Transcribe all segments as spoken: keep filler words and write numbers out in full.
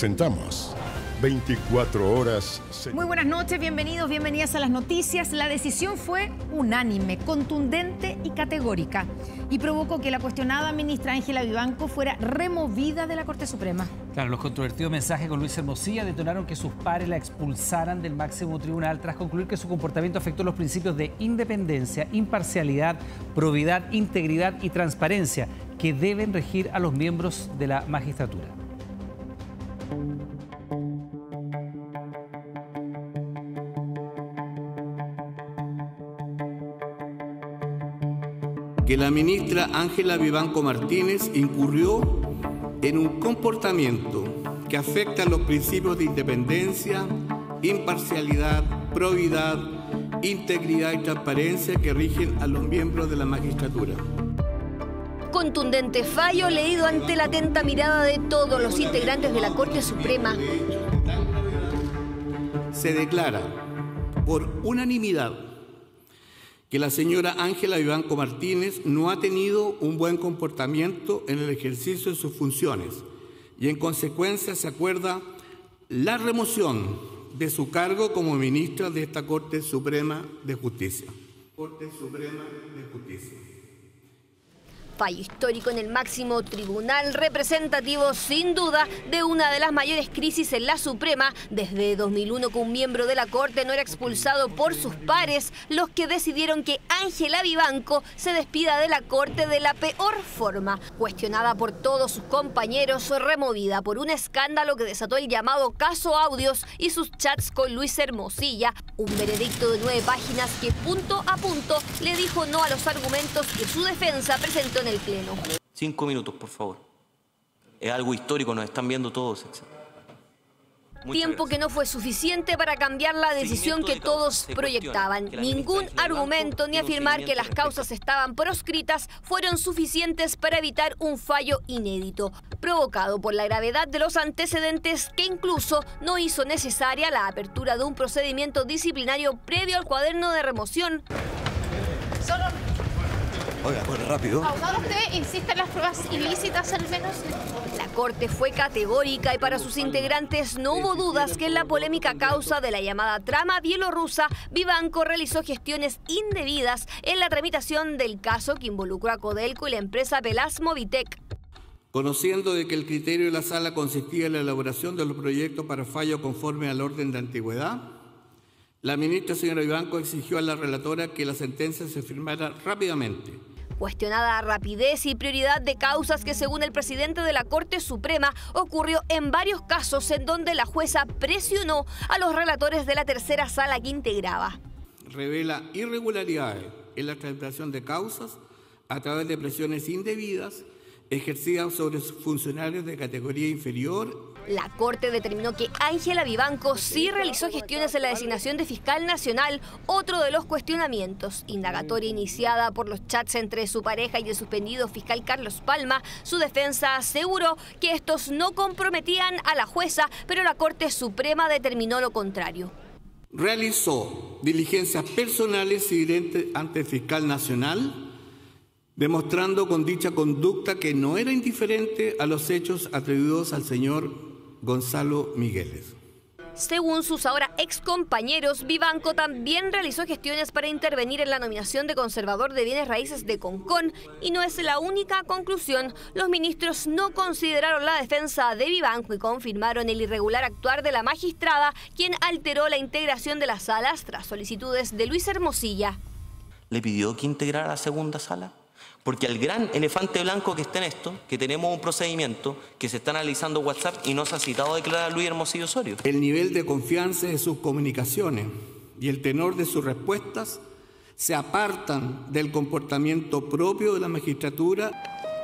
Presentamos veinticuatro horas. Muy buenas noches, bienvenidos, bienvenidas a las noticias. La decisión fue unánime, contundente y categórica y provocó que la cuestionada ministra Ángela Vivanco fuera removida de la Corte Suprema. Claro, los controvertidos mensajes con Luis Hermosilla detonaron que sus pares la expulsaran del máximo tribunal tras concluir que su comportamiento afectó los principios de independencia, imparcialidad, probidad, integridad y transparencia que deben regir a los miembros de la magistratura. Que la ministra Ángela Vivanco Martínez incurrió en un comportamiento que afecta los principios de independencia, imparcialidad, probidad, integridad y transparencia que rigen a los miembros de la magistratura. Contundente fallo leído ante la atenta mirada de todos los integrantes de la Corte Suprema. Se declara por unanimidad que la señora Ángela Vivanco Martínez no ha tenido un buen comportamiento en el ejercicio de sus funciones y en consecuencia se acuerda la remoción de su cargo como ministra de esta Corte Suprema de Justicia. Corte Suprema de Justicia. Fallo histórico en el máximo tribunal, representativo sin duda de una de las mayores crisis en la Suprema desde dos mil uno, que un miembro de la Corte no era expulsado por sus pares, los que decidieron que Ángela Vivanco se despida de la Corte de la peor forma, cuestionada por todos sus compañeros, removida por un escándalo que desató el llamado caso Audios y sus chats con Luis Hermosilla, un veredicto de nueve páginas que punto a punto le dijo no a los argumentos que su defensa presentó en el Pleno. Cinco minutos, por favor. Es algo histórico, nos están viendo todos. Muchas Tiempo gracias. que no fue suficiente para cambiar la decisión que todos proyectaban. Ningún argumento ni afirmar que las causas estaban proscritas fueron suficientes para evitar un fallo inédito, provocado por la gravedad de los antecedentes que incluso no hizo necesaria la apertura de un procedimiento disciplinario previo al cuaderno de remoción. Solo... Oiga, bueno, rápido. Abogado, ¿usted insiste en las pruebas ilícitas al menos? La Corte fue categórica y para sus integrantes no hubo dudas que en la polémica causa de la llamada trama bielorrusa, Vivanco realizó gestiones indebidas en la tramitación del caso que involucró a Codelco y la empresa Velas Movitec. Conociendo de que el criterio de la Sala consistía en la elaboración de los proyectos para fallo conforme al orden de antigüedad, la ministra señora Vivanco exigió a la relatora que la sentencia se firmara rápidamente. Cuestionada rapidez y prioridad de causas que, según el presidente de la Corte Suprema, ocurrió en varios casos en donde la jueza presionó a los relatores de la tercera sala que integraba. Revela irregularidades en la tramitación de causas a través de presiones indebidas ejercidas sobre funcionarios de categoría inferior. La Corte determinó que Ángela Vivanco sí realizó gestiones en la designación de fiscal nacional, otro de los cuestionamientos. Indagatoria iniciada por los chats entre su pareja y el suspendido fiscal Carlos Palma, su defensa aseguró que estos no comprometían a la jueza, pero la Corte Suprema determinó lo contrario. Realizó diligencias personales y ante el fiscal nacional, demostrando con dicha conducta que no era indiferente a los hechos atribuidos al señor Gonzalo Migueles. Según sus ahora excompañeros, Vivanco también realizó gestiones para intervenir en la nominación de conservador de bienes raíces de Concón y no es la única conclusión. Los ministros no consideraron la defensa de Vivanco y confirmaron el irregular actuar de la magistrada, quien alteró la integración de las salas tras solicitudes de Luis Hermosilla. ¿Le pidió que integrara la segunda sala? Porque el gran elefante blanco que está en esto, que tenemos un procedimiento que se está analizando WhatsApp y no se ha citado a declarar a Luis Hermosilla Osorio. El nivel de confianza de sus comunicaciones y el tenor de sus respuestas se apartan del comportamiento propio de la magistratura.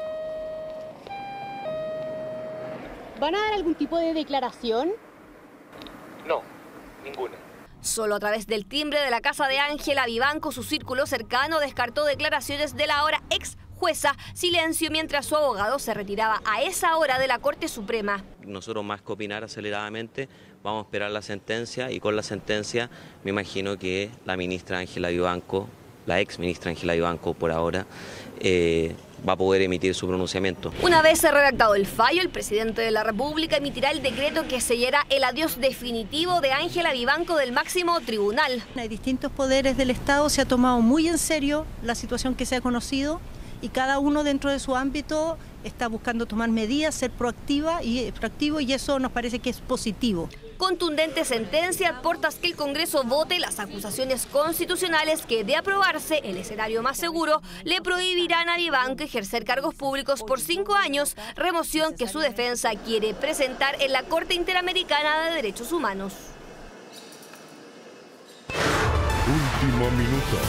¿Van a dar algún tipo de declaración? No, ninguna. Solo a través del timbre de la casa de Ángela Vivanco, su círculo cercano descartó declaraciones de la ahora ex jueza. Silencio mientras su abogado se retiraba a esa hora de la Corte Suprema. Nosotros, más que opinar aceleradamente, vamos a esperar la sentencia y con la sentencia me imagino que la ministra Ángela Vivanco la ex ministra Ángela Vivanco por ahora, eh, va a poder emitir su pronunciamiento. Una vez redactado el fallo, el presidente de la República emitirá el decreto que sellará el adiós definitivo de Ángela Vivanco del máximo tribunal. Hay distintos poderes del Estado, se ha tomado muy en serio la situación que se ha conocido y cada uno dentro de su ámbito está buscando tomar medidas, ser proactiva y proactivo, y eso nos parece que es positivo. Contundente sentencia, portas que el Congreso vote las acusaciones constitucionales que, de aprobarse, el escenario más seguro, le prohibirán a Vivanco ejercer cargos públicos por cinco años, remoción que su defensa quiere presentar en la Corte Interamericana de Derechos Humanos. Último minuto.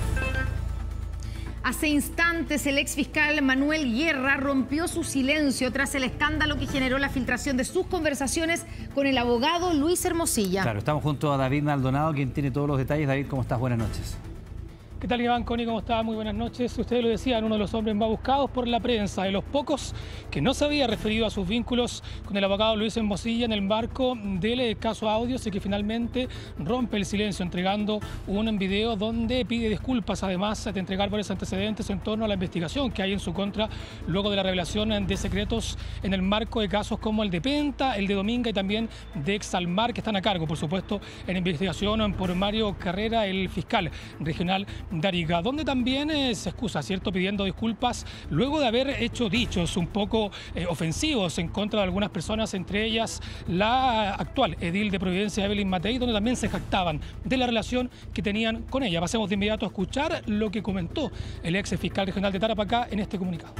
Hace instantes el exfiscal Manuel Guerra rompió su silencio tras el escándalo que generó la filtración de sus conversaciones con el abogado Luis Hermosilla. Claro, estamos junto a David Maldonado, quien tiene todos los detalles. David, ¿cómo estás? Buenas noches. ¿Qué tal, Iván? Connie, ¿cómo está? Muy buenas noches. Ustedes lo decían, uno de los hombres más buscados por la prensa, de los pocos que no se había referido a sus vínculos con el abogado Luis Hermosilla en el marco del caso Audios, y que finalmente rompe el silencio entregando un video donde pide disculpas, además de entregar varios antecedentes en torno a la investigación que hay en su contra luego de la revelación de secretos en el marco de casos como el de Penta, el de Dominga y también de Exalmar, que están a cargo, por supuesto, en investigación por Mario Carrera, el fiscal regional de Arica, donde también eh, se excusa, ¿cierto?, pidiendo disculpas luego de haber hecho dichos un poco eh, ofensivos en contra de algunas personas, entre ellas la actual edil de Providencia, Evelyn Matei, donde también se jactaban de la relación que tenían con ella. Pasemos de inmediato a escuchar lo que comentó el ex fiscal regional de Tarapacá en este comunicado.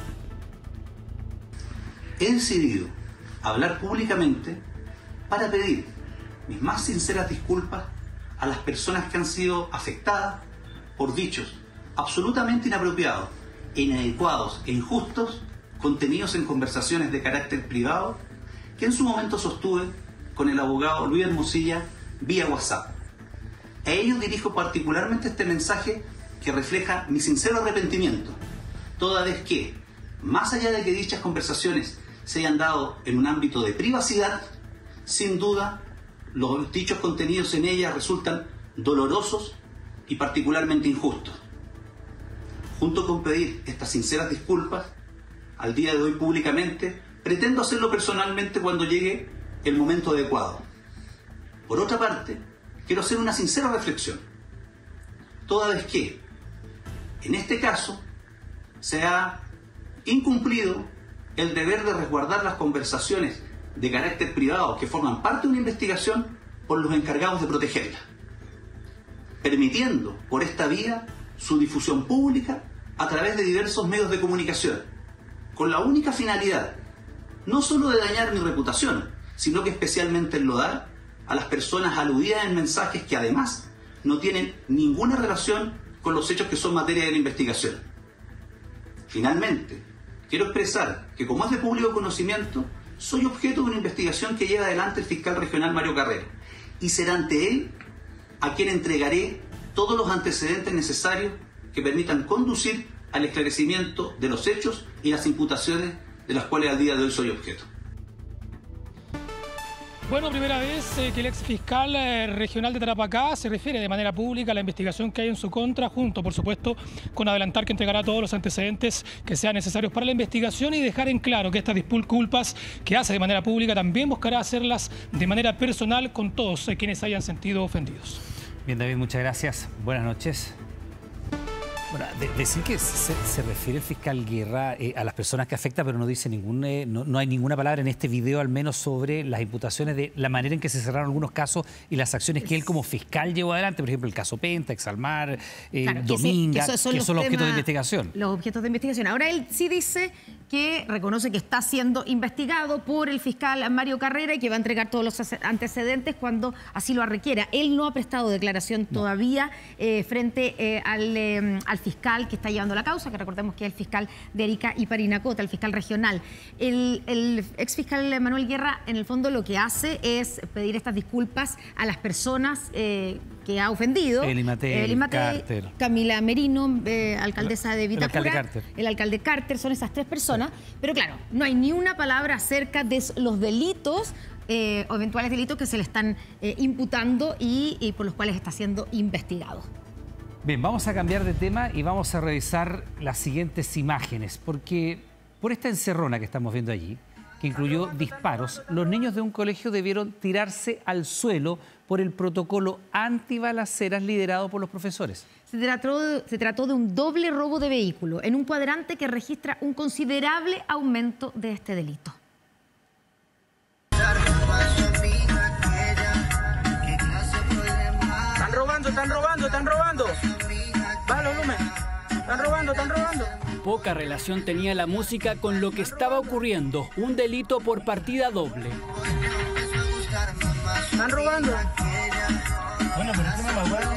He decidido hablar públicamente para pedir mis más sinceras disculpas a las personas que han sido afectadas por dichos absolutamente inapropiados, inadecuados e injustos contenidos en conversaciones de carácter privado que en su momento sostuve con el abogado Luis Hermosilla vía WhatsApp. A ellos dirijo particularmente este mensaje que refleja mi sincero arrepentimiento, toda vez que, más allá de que dichas conversaciones se hayan dado en un ámbito de privacidad, sin duda los dichos contenidos en ellas resultan dolorosos y particularmente injustos. Junto con pedir estas sinceras disculpas, al día de hoy públicamente, pretendo hacerlo personalmente cuando llegue el momento adecuado. Por otra parte, quiero hacer una sincera reflexión, toda vez que, en este caso, se ha incumplido el deber de resguardar las conversaciones de carácter privado que forman parte de una investigación por los encargados de protegerla, permitiendo por esta vía su difusión pública a través de diversos medios de comunicación, con la única finalidad no solo de dañar mi reputación, sino que especialmente enlodar a las personas aludidas en mensajes que además no tienen ninguna relación con los hechos que son materia de la investigación. Finalmente, quiero expresar que, como es de público conocimiento, soy objeto de una investigación que lleva adelante el fiscal regional Mario Carrera, y será ante él a quien entregaré todos los antecedentes necesarios que permitan conducir al esclarecimiento de los hechos y las imputaciones de las cuales al día de hoy soy objeto. Bueno, primera vez eh, que el ex fiscal eh, regional de Tarapacá se refiere de manera pública a la investigación que hay en su contra, junto, por supuesto, con adelantar que entregará todos los antecedentes que sean necesarios para la investigación, y dejar en claro que estas disculpas que hace de manera pública también buscará hacerlas de manera personal con todos eh, quienes hayan sentido ofendidos. Bien, David, muchas gracias. Buenas noches. Bueno, de, decir que se, se refiere el fiscal Guerra eh, a las personas que afecta, pero no dice ningún, eh, no, no hay ninguna palabra en este video, al menos, sobre las imputaciones de la manera en que se cerraron algunos casos y las acciones que él como fiscal llevó adelante. Por ejemplo, el caso Penta, Exalmar, eh, claro, que Dominga, sí, que, son que los son los objetos de temas, investigación. Los objetos de investigación. Ahora él sí dice que reconoce que está siendo investigado por el fiscal Mario Carrera y que va a entregar todos los antecedentes cuando así lo requiera. Él no ha prestado declaración no. todavía eh, frente eh, al, eh, al fiscal que está llevando la causa, que recordemos que es el fiscal de Arica y Parinacota, el fiscal regional. El, el exfiscal Manuel Guerra, en el fondo, lo que hace es pedir estas disculpas a las personas eh, que ha ofendido. Eli Matei, Eli Matei, Carter. Camila Merino, eh, alcaldesa de Vitacura. El alcalde Carter. El alcalde Carter, son esas tres personas. Pero claro, no hay ni una palabra acerca de los delitos eh, o eventuales delitos que se le están eh, imputando y, y por los cuales está siendo investigado. Bien, vamos a cambiar de tema y vamos a revisar las siguientes imágenes, porque por esta encerrona que estamos viendo allí, que incluyó disparos, los niños de un colegio debieron tirarse al suelo por el protocolo antibalaceras liderado por los profesores. Se trató, de, se trató de un doble robo de vehículo en un cuadrante que registra un considerable aumento de este delito. Están robando, están robando, están robando. Baja el volumen. Están robando, están robando. Poca relación tenía la música con lo que estaba ocurriendo, un delito por partida doble. Están robando. Bueno, pero esto no me acuerdo.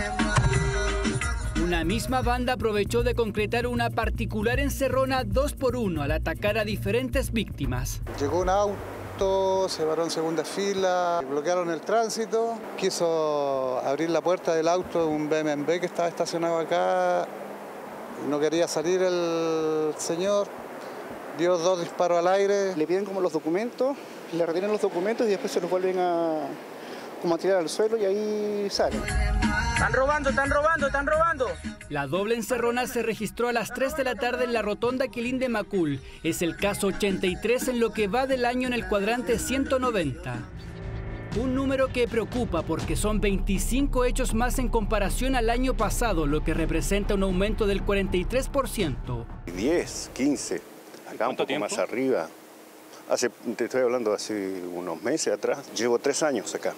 Una misma banda aprovechó de concretar una particular encerrona dos por uno al atacar a diferentes víctimas. Llegó un auto, se paró en segunda fila, bloquearon el tránsito, quiso abrir la puerta del auto de un B M W que estaba estacionado acá. No quería salir el señor, dio dos disparos al aire. Le piden como los documentos, le retiran los documentos y después se los vuelven a, como a tirar al suelo y ahí salen. Están robando, están robando, están robando. La doble encerrona se registró a las tres de la tarde en la rotonda Quilín de Macul. Es el caso ochenta y tres en lo que va del año en el cuadrante ciento noventa. Un número que preocupa porque son veinticinco hechos más en comparación al año pasado, lo que representa un aumento del cuarenta y tres por ciento. diez, quince, acá un poco tiempo? Más arriba. Hace, te estoy hablando de hace unos meses atrás, llevo tres años acá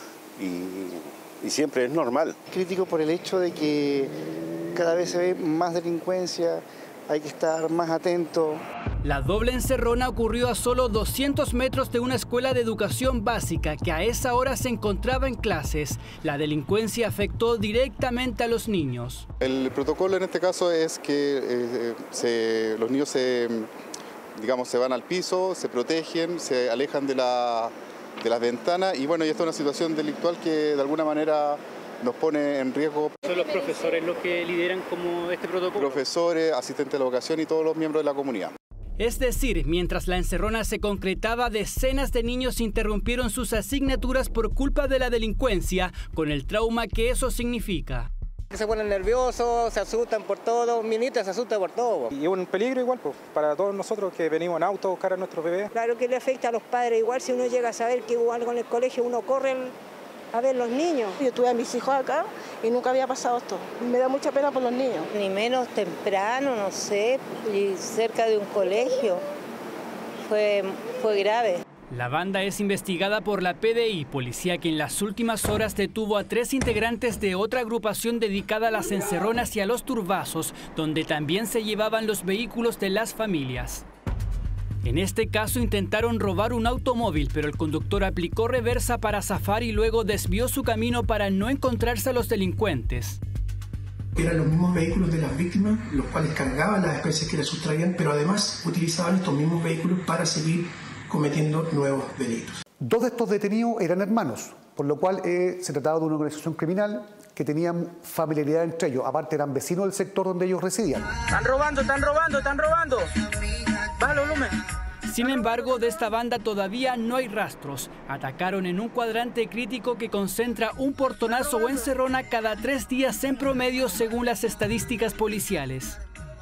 y, y siempre es normal. Crítico por el hecho de que cada vez se ve más delincuencia, hay que estar más atento. La doble encerrona ocurrió a solo doscientos metros de una escuela de educación básica que a esa hora se encontraba en clases. La delincuencia afectó directamente a los niños. El protocolo en este caso es que eh, se, los niños se, digamos, se van al piso, se protegen, se alejan de, la, de las ventanas y bueno, y esta es una situación delictual que de alguna manera nos pone en riesgo. ¿Son los profesores los que lideran como este protocolo? Profesores, asistentes de la educación y todos los miembros de la comunidad. Es decir, mientras la encerrona se concretaba, decenas de niños interrumpieron sus asignaturas por culpa de la delincuencia, con el trauma que eso significa. Se ponen nerviosos, se asustan por todo, un minito se asusta por todo. Y es un peligro igual pues, para todos nosotros que venimos en auto a buscar a nuestros bebés. Claro que le afecta a los padres, igual si uno llega a saber que hubo algo en el colegio, uno corre el... a ver los niños. Yo tuve a mis hijos acá y nunca había pasado esto. Me da mucha pena por los niños. Ni menos temprano, no sé, y cerca de un colegio. Fue, fue grave. La banda es investigada por la P D I, policía que en las últimas horas detuvo a tres integrantes de otra agrupación dedicada a las encerronas y a los turbazos, donde también se llevaban los vehículos de las familias. En este caso intentaron robar un automóvil, pero el conductor aplicó reversa para zafar y luego desvió su camino para no encontrarse a los delincuentes. Eran los mismos vehículos de las víctimas, los cuales cargaban las especies que les sustraían, pero además utilizaban estos mismos vehículos para seguir cometiendo nuevos delitos. Dos de estos detenidos eran hermanos, por lo cual eh, se trataba de una organización criminal que tenían familiaridad entre ellos. Aparte eran vecinos del sector donde ellos residían. Están robando, están robando, están robando. Baja el volumen. Sin embargo, de esta banda todavía no hay rastros. Atacaron en un cuadrante crítico que concentra un portonazo o encerrona cada tres días en promedio según las estadísticas policiales.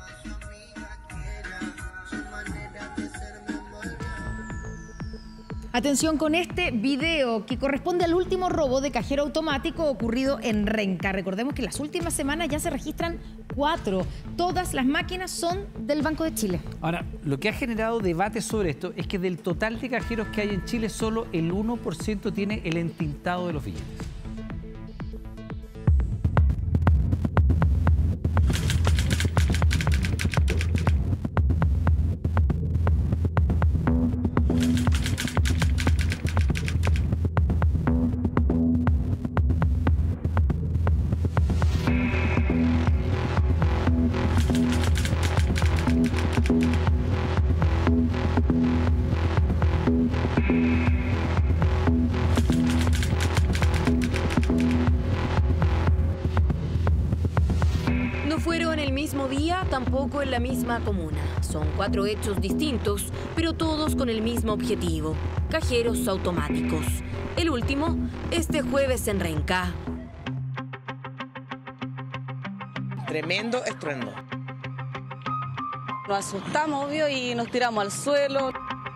Atención con este video que corresponde al último robo de cajero automático ocurrido en Renca. Recordemos que en las últimas semanas ya se registran cuatro. Todas las máquinas son del Banco de Chile. Ahora, lo que ha generado debate sobre esto es que del total de cajeros que hay en Chile, solo el uno por ciento tiene el entintado de los billetes. Tampoco en la misma comuna. Son cuatro hechos distintos, pero todos con el mismo objetivo: cajeros automáticos. El último, este jueves en Renca. tremendo estruendo. Nos asustamos, obvio, y nos tiramos al suelo.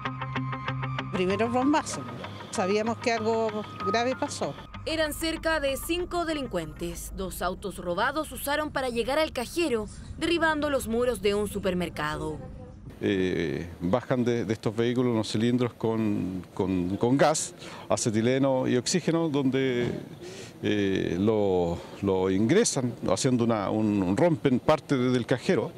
Primero bombazo. Sabíamos que algo grave pasó. Eran cerca de cinco delincuentes. Dos autos robados usaron para llegar al cajero, derribando los muros de un supermercado. Eh, bajan de, de estos vehículos unos cilindros con, con, con gas, acetileno y oxígeno, donde eh, lo, lo ingresan haciendo una, un, un rompen parte del cajero.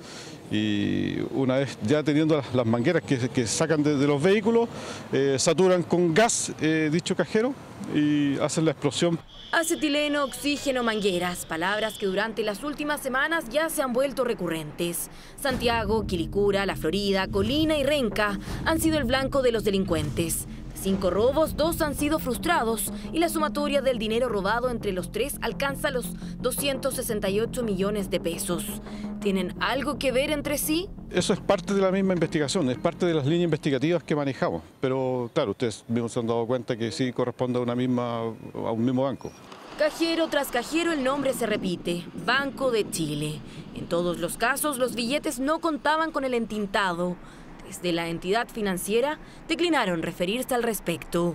Y una vez ya teniendo las, las mangueras que, que sacan de, de los vehículos, eh, saturan con gas eh, dicho cajero y hacen la explosión. Acetileno, oxígeno, mangueras, palabras que durante las últimas semanas ya se han vuelto recurrentes. Santiago, Quilicura, La Florida, Colina y Renca han sido el blanco de los delincuentes. De cinco robos, dos han sido frustrados y la sumatoria del dinero robado entre los tres alcanza los doscientos sesenta y ocho millones de pesos. ¿Tienen algo que ver entre sí? Eso es parte de la misma investigación, es parte de las líneas investigativas que manejamos. Pero claro, ustedes mismos se han dado cuenta que sí corresponde a, una misma, a un mismo banco. Cajero tras cajero el nombre se repite, Banco de Chile. En todos los casos los billetes no contaban con el entintado. Desde la entidad financiera declinaron referirse al respecto.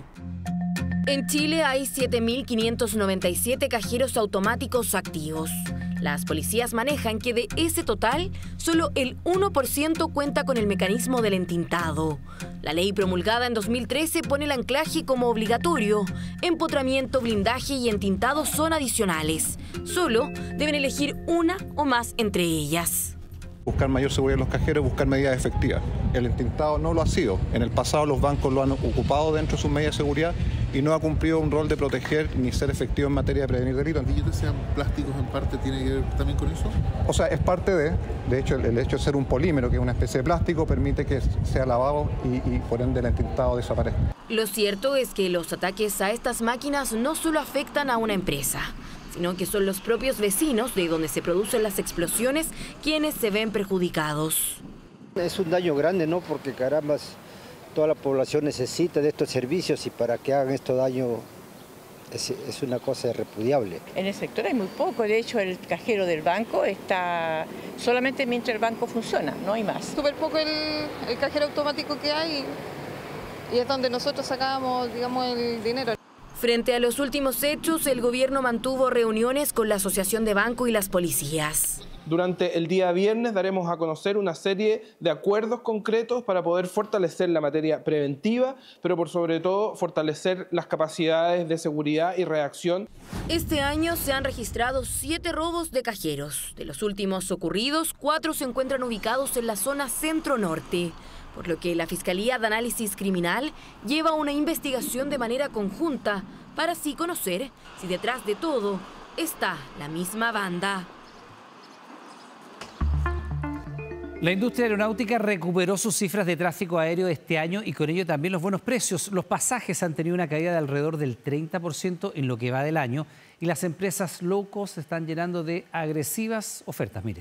En Chile hay siete mil quinientos noventa y siete cajeros automáticos activos. Las policías manejan que de ese total, solo el uno por ciento cuenta con el mecanismo del entintado. La ley promulgada en dos mil trece pone el anclaje como obligatorio. Empotramiento, blindaje y entintado son adicionales. Solo deben elegir una o más entre ellas. Buscar mayor seguridad en los cajeros, buscar medidas efectivas. El entintado no lo ha sido. En el pasado los bancos lo han ocupado dentro de sus medidas de seguridad y no ha cumplido un rol de proteger ni ser efectivo en materia de prevenir delitos. ¿Y que sean plásticos en parte tiene que ver también con eso? O sea, es parte de, de hecho, el, el hecho de ser un polímero, que es una especie de plástico, permite que sea lavado y, y por ende el entintado desaparezca. Lo cierto es que los ataques a estas máquinas no solo afectan a una empresa, sino que son los propios vecinos de donde se producen las explosiones quienes se ven perjudicados. Es un daño grande, ¿no? Porque caramba, toda la población necesita de estos servicios y para que hagan estos daños es, es una cosa repudiable. En el sector hay muy poco, de hecho el cajero del banco está solamente mientras el banco funciona, no hay más. Súper poco el, el cajero automático que hay y es donde nosotros sacábamos, digamos, el dinero. Frente a los últimos hechos, el gobierno mantuvo reuniones con la Asociación de Banco y las policías. Durante el día viernes daremos a conocer una serie de acuerdos concretos para poder fortalecer la materia preventiva, pero por sobre todo fortalecer las capacidades de seguridad y reacción. Este año se han registrado siete robos de cajeros. De los últimos ocurridos, cuatro se encuentran ubicados en la zona centro-norte, por lo que la Fiscalía de Análisis Criminal lleva una investigación de manera conjunta para así conocer si detrás de todo está la misma banda. La industria aeronáutica recuperó sus cifras de tráfico aéreo este año y con ello también los buenos precios. Los pasajes han tenido una caída de alrededor del treinta por ciento en lo que va del año y las empresas low cost se están llenando de agresivas ofertas. Mire.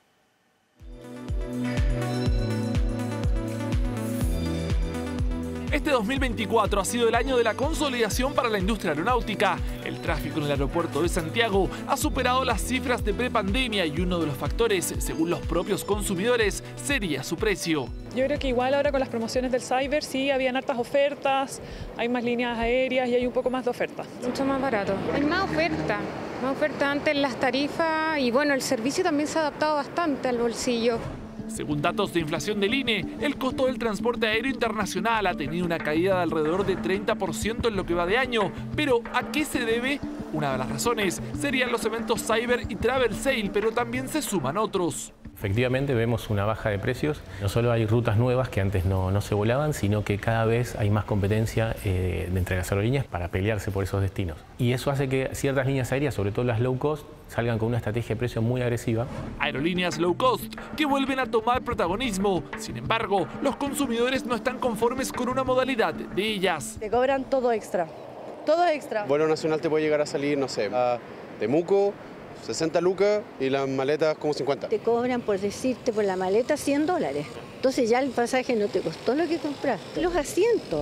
Este dos mil veinticuatro ha sido el año de la consolidación para la industria aeronáutica. El tráfico en el aeropuerto de Santiago ha superado las cifras de prepandemia y uno de los factores, según los propios consumidores, sería su precio. Yo creo que igual ahora con las promociones del Cyber sí habían hartas ofertas, hay más líneas aéreas y hay un poco más de oferta. Mucho más barato. Hay más oferta, más oferta antes en las tarifas y bueno, el servicio también se ha adaptado bastante al bolsillo. Según datos de inflación del I N E, el costo del transporte aéreo internacional ha tenido una caída de alrededor de treinta por ciento en lo que va de año. Pero, ¿a qué se debe? Una de las razones serían los eventos Cyber y Travel Sale, pero también se suman otros. Efectivamente vemos una baja de precios, no solo hay rutas nuevas que antes no, no se volaban, sino que cada vez hay más competencia eh, entre las aerolíneas para pelearse por esos destinos. Y eso hace que ciertas líneas aéreas, sobre todo las low cost, salgan con una estrategia de precio muy agresiva. Aerolíneas low cost que vuelven a tomar protagonismo. Sin embargo, los consumidores no están conformes con una modalidad de ellas. Te cobran todo extra, todo extra. Vuelo nacional te puede llegar a salir, no sé, a Temuco, sesenta lucas y las maletas como cincuenta. Te cobran, por decirte, por la maleta cien dólares. Entonces ya el pasaje no te costó lo que compraste. Los asientos,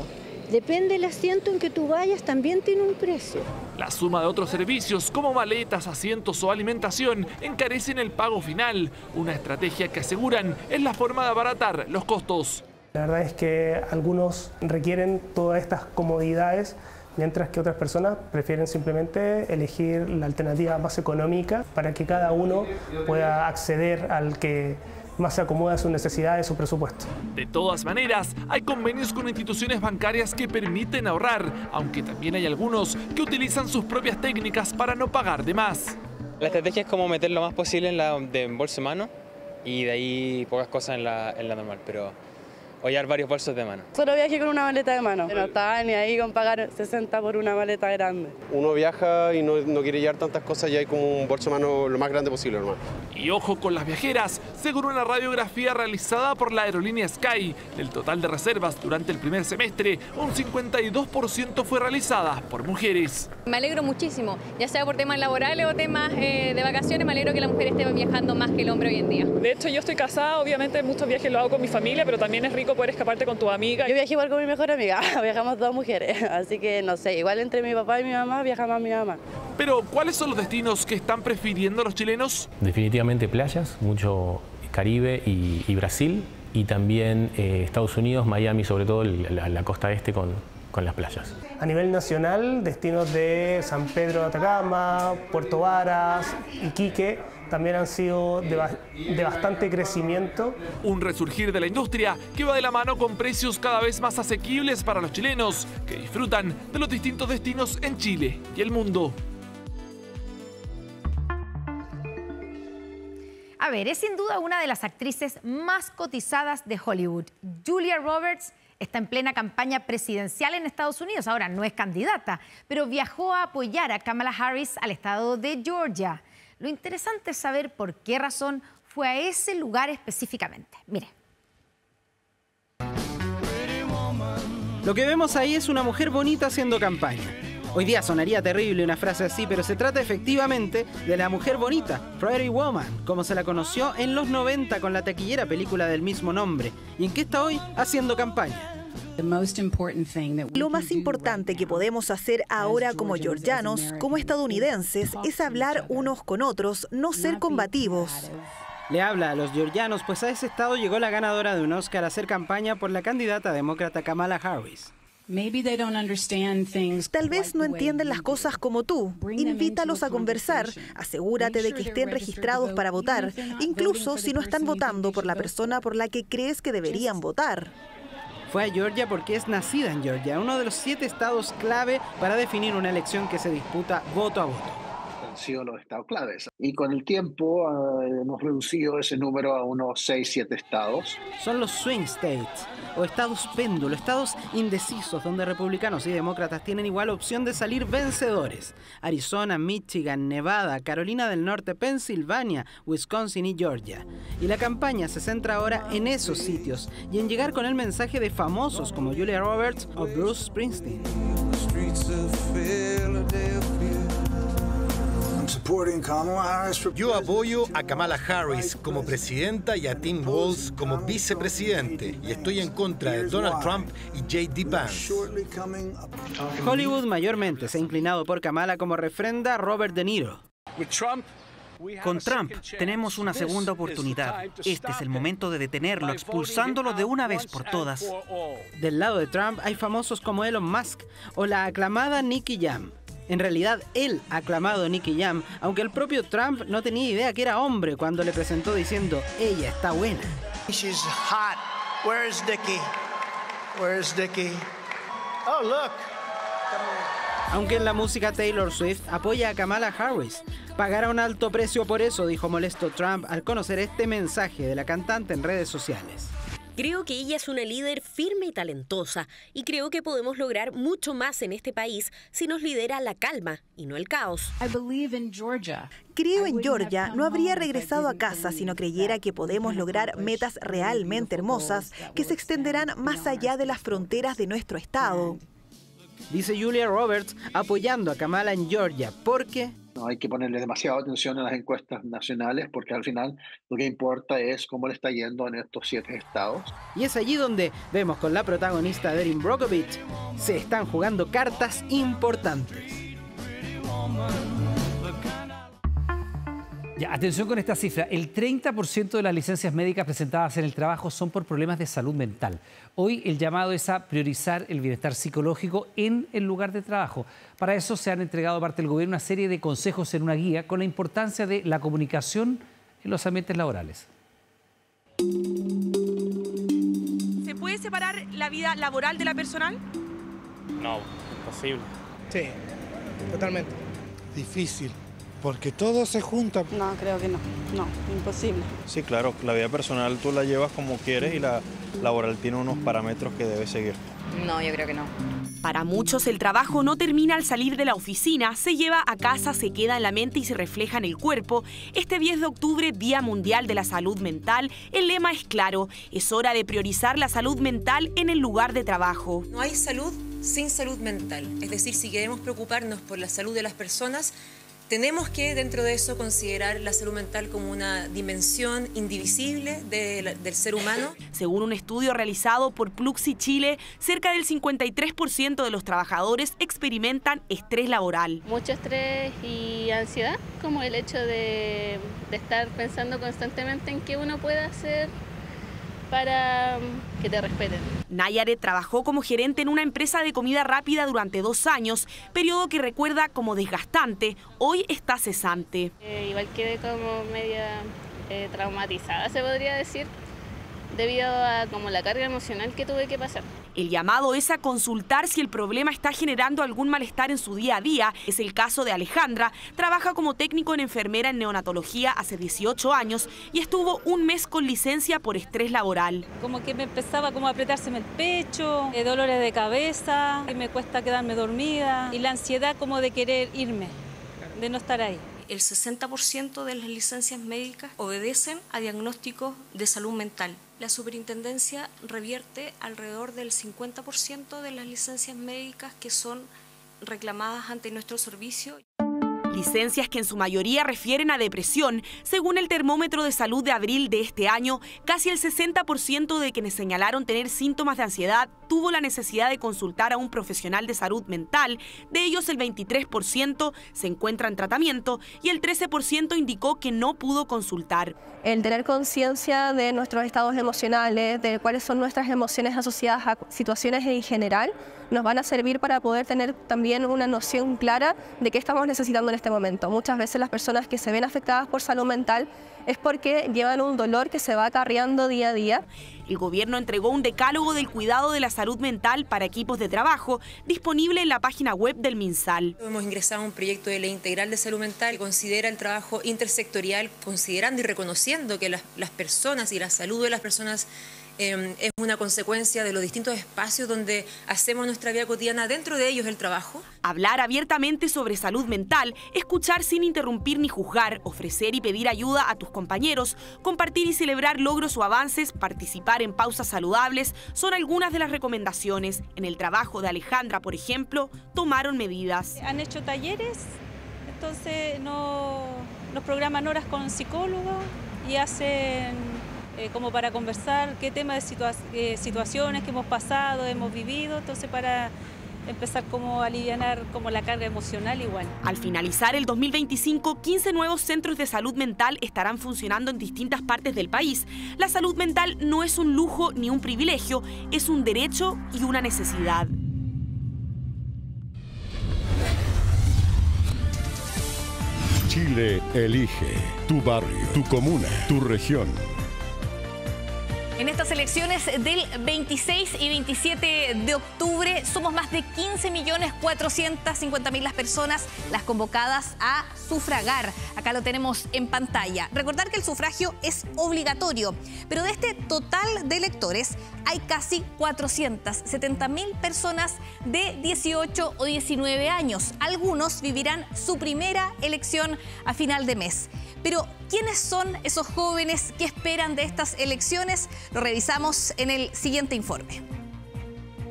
Depende del asiento en que tú vayas, también tiene un precio. La suma de otros servicios como maletas, asientos o alimentación encarecen el pago final, una estrategia que aseguran es la forma de abaratar los costos. La verdad es que algunos requieren todas estas comodidades, mientras que otras personas prefieren simplemente elegir la alternativa más económica para que cada uno pueda acceder al que más se acomoda a sus necesidades, su presupuesto. De todas maneras, hay convenios con instituciones bancarias que permiten ahorrar, aunque también hay algunos que utilizan sus propias técnicas para no pagar de más. La estrategia es como meter lo más posible en la de bolso de mano y de ahí pocas cosas en la, en la normal, pero o llevar varios bolsos de mano. Solo viajé con una maleta de mano. No estaba ni ahí con pagar sesenta por una maleta grande. Uno viaja y no, no quiere llevar tantas cosas y hay como un bolso de mano lo más grande posible, hermano. Y ojo con las viajeras, según una radiografía realizada por la aerolínea Sky, del total de reservas durante el primer semestre, un cincuenta y dos por ciento fue realizada por mujeres. Me alegro muchísimo, ya sea por temas laborales o temas eh, de vacaciones, me alegro que la mujer esté viajando más que el hombre hoy en día. De hecho, yo estoy casada, obviamente muchos viajes los hago con mi familia, pero también es rico poder escaparte con tu amiga. Yo viajé igual con mi mejor amiga, viajamos dos mujeres, así que no sé, igual entre mi papá y mi mamá viaja más mi mamá. Pero, ¿cuáles son los destinos que están prefiriendo los chilenos? Definitivamente playas, mucho Caribe y, y Brasil, y también eh, Estados Unidos, Miami, sobre todo la, la costa este con, con las playas. A nivel nacional, destinos de San Pedro de Atacama, Puerto Varas, Iquique, también han sido de, de bastante crecimiento. Un resurgir de la industria que va de la mano con precios cada vez más asequibles para los chilenos, que disfrutan de los distintos destinos en Chile y el mundo. A ver, es sin duda una de las actrices más cotizadas de Hollywood. Julia Roberts está en plena campaña presidencial en Estados Unidos. Ahora no es candidata, pero viajó a apoyar a Kamala Harris al estado de Georgia. Lo interesante es saber por qué razón fue a ese lugar específicamente. Mire. Lo que vemos ahí es una mujer bonita haciendo campaña. Hoy día sonaría terrible una frase así, pero se trata efectivamente de la mujer bonita, Pretty Woman, como se la conoció en los noventa con la taquillera película del mismo nombre, y en que está hoy haciendo campaña. Lo más importante que podemos hacer ahora como georgianos, como estadounidenses, es hablar unos con otros, no ser combativos. Le habla a los georgianos, pues a ese estado llegó la ganadora de un Oscar a hacer campaña por la candidata demócrata Kamala Harris. Tal vez no entienden las cosas como tú. Invítalos a conversar, asegúrate de que estén registrados para votar, incluso si no están votando por la persona por la que crees que deberían votar. Fue a Georgia porque es nacida en Georgia, uno de los siete estados clave para definir una elección que se disputa voto a voto. Han sido los estados claves. Y con el tiempo uh, hemos reducido ese número a unos seis, siete estados. Son los swing states, o estados péndulo, estados indecisos, donde republicanos y demócratas tienen igual opción de salir vencedores. Arizona, Michigan, Nevada, Carolina del Norte, Pensilvania, Wisconsin y Georgia. Y la campaña se centra ahora en esos sitios y en llegar con el mensaje de famosos como Julia Roberts o Bruce Springsteen. Yo apoyo a Kamala Harris como presidenta y a Tim Walz como vicepresidente, y estoy en contra de Donald Trump y J D Vance. Hollywood mayormente se ha inclinado por Kamala como refrenda Robert De Niro. Con Trump tenemos una segunda oportunidad. Este es el momento de detenerlo, expulsándolo de una vez por todas. Del lado de Trump hay famosos como Elon Musk o la aclamada Nicky Jam. En realidad, él ha aclamado a Nicky Jam, aunque el propio Trump no tenía idea que era hombre cuando le presentó diciendo, ella está buena. She's hot. Where's Nicky? Where's Nicky? Oh, look. Aunque en la música Taylor Swift apoya a Kamala Harris. Pagará un alto precio por eso, dijo molesto Trump al conocer este mensaje de la cantante en redes sociales. Creo que ella es una líder firme y talentosa, y creo que podemos lograr mucho más en este país si nos lidera la calma y no el caos. Creo en Georgia, no habría regresado a casa si no creyera que podemos lograr metas realmente hermosas que se extenderán más allá de las fronteras de nuestro estado. Dice Julia Roberts apoyando a Kamala en Georgia, porque No hay que ponerle demasiada atención a las encuestas nacionales porque al final lo que importa es cómo le está yendo en estos siete estados. Y es allí donde vemos con la protagonista Erin Brockovich se están jugando cartas importantes. Ya, atención con esta cifra. El treinta por ciento de las licencias médicas presentadas en el trabajo son por problemas de salud mental. Hoy el llamado es a priorizar el bienestar psicológico en el lugar de trabajo. Para eso se han entregado parte del gobierno una serie de consejos en una guía con la importancia de la comunicación en los ambientes laborales. ¿Se puede separar la vida laboral de la personal? No, imposible. Sí, totalmente. Difícil. Porque todo se junta. No, creo que no. No, imposible. Sí, claro, la vida personal tú la llevas como quieres y la laboral tiene unos parámetros que debes seguir. No, yo creo que no. Para muchos el trabajo no termina al salir de la oficina, se lleva a casa, se queda en la mente y se refleja en el cuerpo. Este diez de octubre, Día Mundial de la Salud Mental, el lema es claro, es hora de priorizar la salud mental en el lugar de trabajo. No hay salud sin salud mental, es decir, si queremos preocuparnos por la salud de las personas, tenemos que, dentro de eso, considerar la salud mental como una dimensión indivisible de la, del ser humano. Según un estudio realizado por Pluxee Chile, cerca del cincuenta y tres por ciento de los trabajadores experimentan estrés laboral. Mucho estrés y ansiedad, como el hecho de, de estar pensando constantemente en qué uno puede hacer para que te respeten. Nayaret trabajó como gerente en una empresa de comida rápida durante dos años, periodo que recuerda como desgastante. Hoy está cesante. Eh, igual quedé como media eh, traumatizada, se podría decir, debido a como la carga emocional que tuve que pasar. El llamado es a consultar si el problema está generando algún malestar en su día a día. Es el caso de Alejandra. Trabaja como técnico en enfermera en neonatología hace dieciocho años y estuvo un mes con licencia por estrés laboral. Como que me empezaba como a apretárseme el pecho, eh, dolores de cabeza, y me cuesta quedarme dormida y la ansiedad como de querer irme, de no estar ahí. El sesenta por ciento de las licencias médicas obedecen a diagnósticos de salud mental. La superintendencia revierte alrededor del cincuenta por ciento de las licencias médicas que son reclamadas ante nuestro servicio. Licencias que en su mayoría refieren a depresión. Según el termómetro de salud de abril de este año, casi el sesenta por ciento de quienes señalaron tener síntomas de ansiedad tuvo la necesidad de consultar a un profesional de salud mental. De ellos, el veintitrés por ciento se encuentra en tratamiento y el trece por ciento indicó que no pudo consultar. El tener conciencia de nuestros estados emocionales, de cuáles son nuestras emociones asociadas a situaciones en general, nos van a servir para poder tener también una noción clara de qué estamos necesitando en este momento. Muchas veces las personas que se ven afectadas por salud mental es porque llevan un dolor que se va acarreando día a día. El gobierno entregó un decálogo del cuidado de la salud mental para equipos de trabajo, disponible en la página web del MinSal. Hemos ingresado a un proyecto de ley integral de salud mental que considera el trabajo intersectorial, considerando y reconociendo que las, las personas y la salud de las personas Eh, es una consecuencia de los distintos espacios donde hacemos nuestra vida cotidiana, dentro de ellos el trabajo. Hablar abiertamente sobre salud mental, escuchar sin interrumpir ni juzgar, ofrecer y pedir ayuda a tus compañeros, compartir y celebrar logros o avances, participar en pausas saludables, son algunas de las recomendaciones. En el trabajo de Alejandra, por ejemplo, tomaron medidas. Han hecho talleres, entonces no, nos programan horas con psicólogos y hacen... Eh, como para conversar qué temas de situa eh, situaciones que hemos pasado, hemos vivido, entonces para empezar como a alivianar como la carga emocional igual. Al finalizar el dos mil veinticinco, quince nuevos centros de salud mental estarán funcionando en distintas partes del país. La salud mental no es un lujo ni un privilegio, es un derecho y una necesidad. Chile elige tu barrio, tu comuna, tu región. En estas elecciones del veintiséis y veintisiete de octubre somos más de quince millones cuatrocientas cincuenta mil las personas las convocadas a sufragar. Acá lo tenemos en pantalla. Recordar que el sufragio es obligatorio, pero de este total de electores hay casi cuatrocientas setenta mil personas de dieciocho o diecinueve años. Algunos vivirán su primera elección a final de mes. Pero, ¿quiénes son esos jóvenes que esperan de estas elecciones? Lo revisamos en el siguiente informe.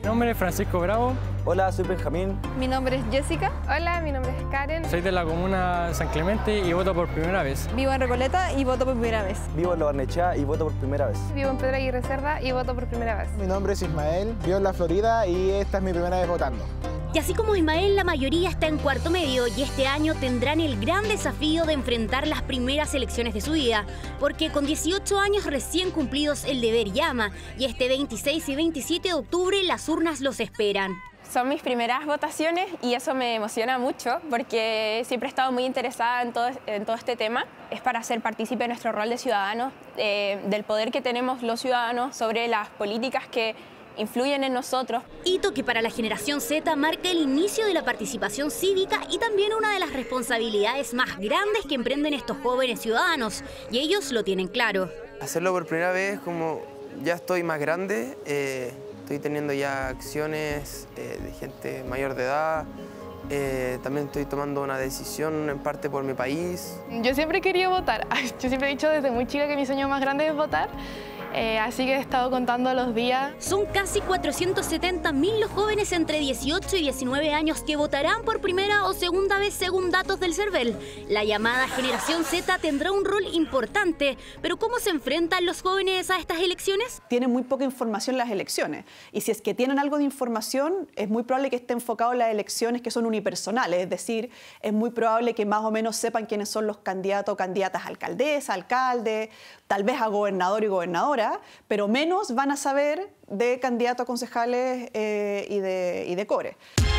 Mi nombre es Francisco Bravo. Hola, soy Benjamín. Mi nombre es Jessica. Hola, mi nombre es Karen. Soy de la comuna de San Clemente y voto por primera vez. Vivo en Recoleta y voto por primera vez. Vivo en La Barnechea y voto por primera vez. Vivo en Pedro Aguirre Cerda y voto por primera vez. Mi nombre es Ismael, vivo en la Florida y esta es mi primera vez votando. Y así como Ismael, la mayoría está en cuarto medio y este año tendrán el gran desafío de enfrentar las primeras elecciones de su vida, porque con dieciocho años recién cumplidos el deber llama y este veintiséis y veintisiete de octubre las urnas los esperan. Son mis primeras votaciones y eso me emociona mucho porque siempre he estado muy interesada en todo, en todo este tema. Es para ser partícipe de nuestro rol de ciudadanos, eh, del poder que tenemos los ciudadanos sobre las políticas que influyen en nosotros. Hito que para la generación Z marca el inicio de la participación cívica y también una de las responsabilidades más grandes que emprenden estos jóvenes ciudadanos, y ellos lo tienen claro. Hacerlo por primera vez, como ya estoy más grande, eh, estoy teniendo ya acciones eh, de gente mayor de edad, eh, también estoy tomando una decisión en parte por mi país. Yo siempre he querido votar, yo siempre he dicho desde muy chica que mi sueño más grande es votar. Eh, así que he estado contando los días. Son casi cuatrocientos setenta mil los jóvenes entre dieciocho y diecinueve años que votarán por primera o segunda vez según datos del CERVEL. La llamada generación Z tendrá un rol importante, pero ¿cómo se enfrentan los jóvenes a estas elecciones? Tienen muy poca información las elecciones y si es que tienen algo de información es muy probable que esté enfocado en las elecciones que son unipersonales, es decir, es muy probable que más o menos sepan quiénes son los candidatos o candidatas a alcaldesa, alcalde, tal vez a gobernador y gobernadora, pero menos van a saber de candidatos a concejales eh, y, de, y de core.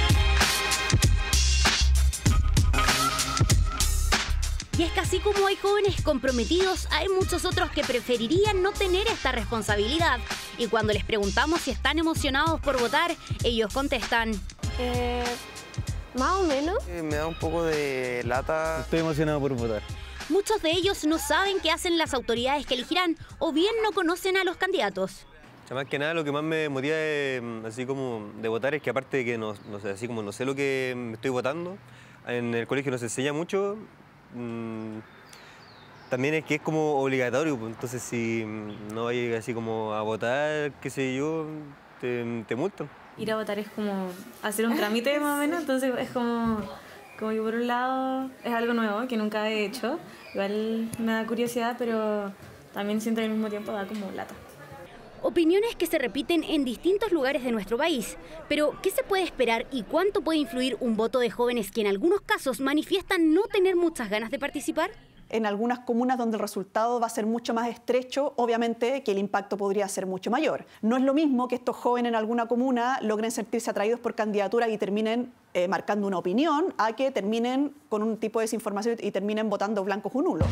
Y es que así como hay jóvenes comprometidos, hay muchos otros que preferirían no tener esta responsabilidad. Y cuando les preguntamos si están emocionados por votar, ellos contestan: Eh, más o menos. Eh, me da un poco de lata. Estoy emocionado por votar. Muchos de ellos no saben qué hacen las autoridades que elegirán o bien no conocen a los candidatos. Más que nada lo que más me motiva es, así como de votar es que aparte de que no, no sé, así como no sé lo que estoy votando, en el colegio nos enseña mucho, mmm, también es que es como obligatorio, entonces si no vas así como a votar, qué sé yo, te, te multan. Ir a votar es como hacer un trámite más o menos, entonces es como... Como que por un lado es algo nuevo que nunca he hecho, igual me da curiosidad, pero también siento que al mismo tiempo da como lata. Opiniones que se repiten en distintos lugares de nuestro país, pero ¿qué se puede esperar y cuánto puede influir un voto de jóvenes que en algunos casos manifiestan no tener muchas ganas de participar? En algunas comunas donde el resultado va a ser mucho más estrecho, obviamente que el impacto podría ser mucho mayor. No es lo mismo que estos jóvenes en alguna comuna logren sentirse atraídos por candidaturas y terminen eh, marcando una opinión, a que terminen con un tipo de desinformación y terminen votando blancos o nulos.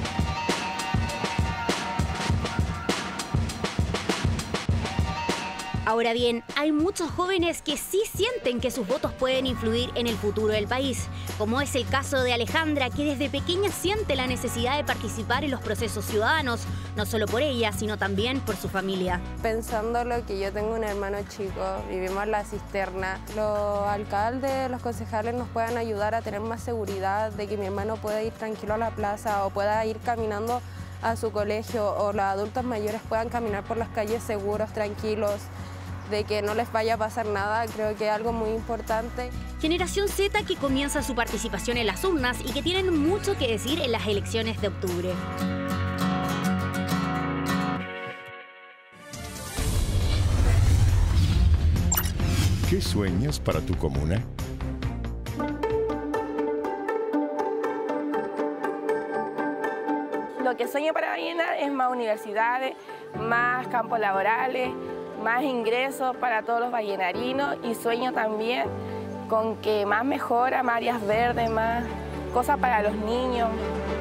Ahora bien, hay muchos jóvenes que sí sienten que sus votos pueden influir en el futuro del país, como es el caso de Alejandra, que desde pequeña siente la necesidad de participar en los procesos ciudadanos, no solo por ella, sino también por su familia. Pensándolo que yo tengo un hermano chico, vivimos en la cisterna, los alcaldes, los concejales nos puedan ayudar a tener más seguridad de que mi hermano pueda ir tranquilo a la plaza o pueda ir caminando a su colegio, o los adultos mayores puedan caminar por las calles seguros, tranquilos, de que no les vaya a pasar nada, creo que es algo muy importante. Generación Z que comienza su participación en las urnas y que tienen mucho que decir en las elecciones de octubre. ¿Qué sueñas para tu comuna? Lo que sueño para Ballena es más universidades, más campos laborales, más ingresos para todos los vallenarinos y sueño también con que más mejora, más áreas verdes, más cosas para los niños.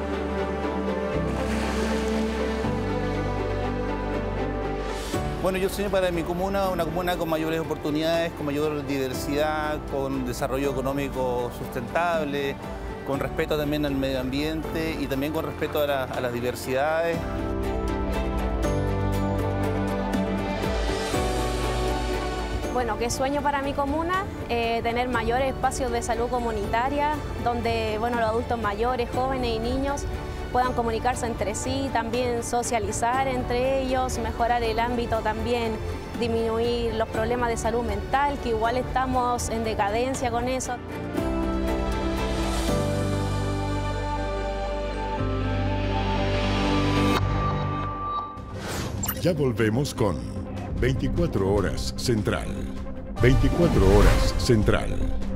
Bueno, yo sueño para mi comuna, una comuna con mayores oportunidades, con mayor diversidad, con desarrollo económico sustentable, con respeto también al medio ambiente y también con respeto a, la, a las diversidades. Bueno, qué sueño para mi comuna, eh, tener mayores espacios de salud comunitaria, donde bueno, los adultos mayores, jóvenes y niños puedan comunicarse entre sí, también socializar entre ellos, mejorar el ámbito también disminuir los problemas de salud mental, que igual estamos en decadencia con eso. Ya volvemos con veinticuatro horas Central. veinticuatro horas Central.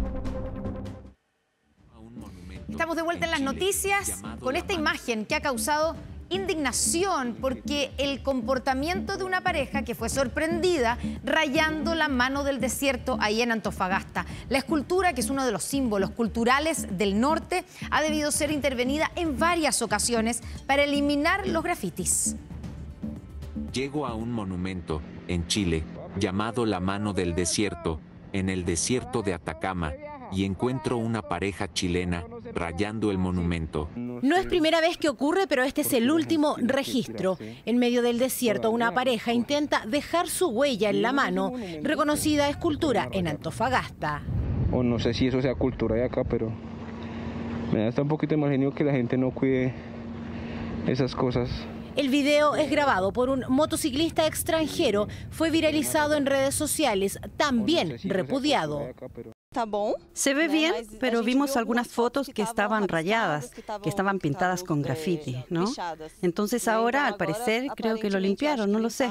Estamos de vuelta en las noticias con esta imagen que ha causado indignación porque el comportamiento de una pareja que fue sorprendida rayando la mano del desierto ahí en Antofagasta. La escultura, que es uno de los símbolos culturales del norte, ha debido ser intervenida en varias ocasiones para eliminar los grafitis. Llego a un monumento en Chile llamado La Mano del Desierto, en el desierto de Atacama, y encuentro una pareja chilena rayando el monumento. No es primera vez que ocurre, pero este es el último registro. En medio del desierto, una pareja intenta dejar su huella en la mano, reconocida escultura en Antofagasta. O no sé si eso sea cultura de acá, pero me da hasta un poquito de mal genio que la gente no cuide esas cosas. El video es grabado por un motociclista extranjero, fue viralizado en redes sociales, también repudiado. Se ve bien, pero vimos algunas fotos que estaban rayadas, que estaban pintadas con grafiti, ¿no? Entonces ahora, al parecer, creo que lo limpiaron, no lo sé.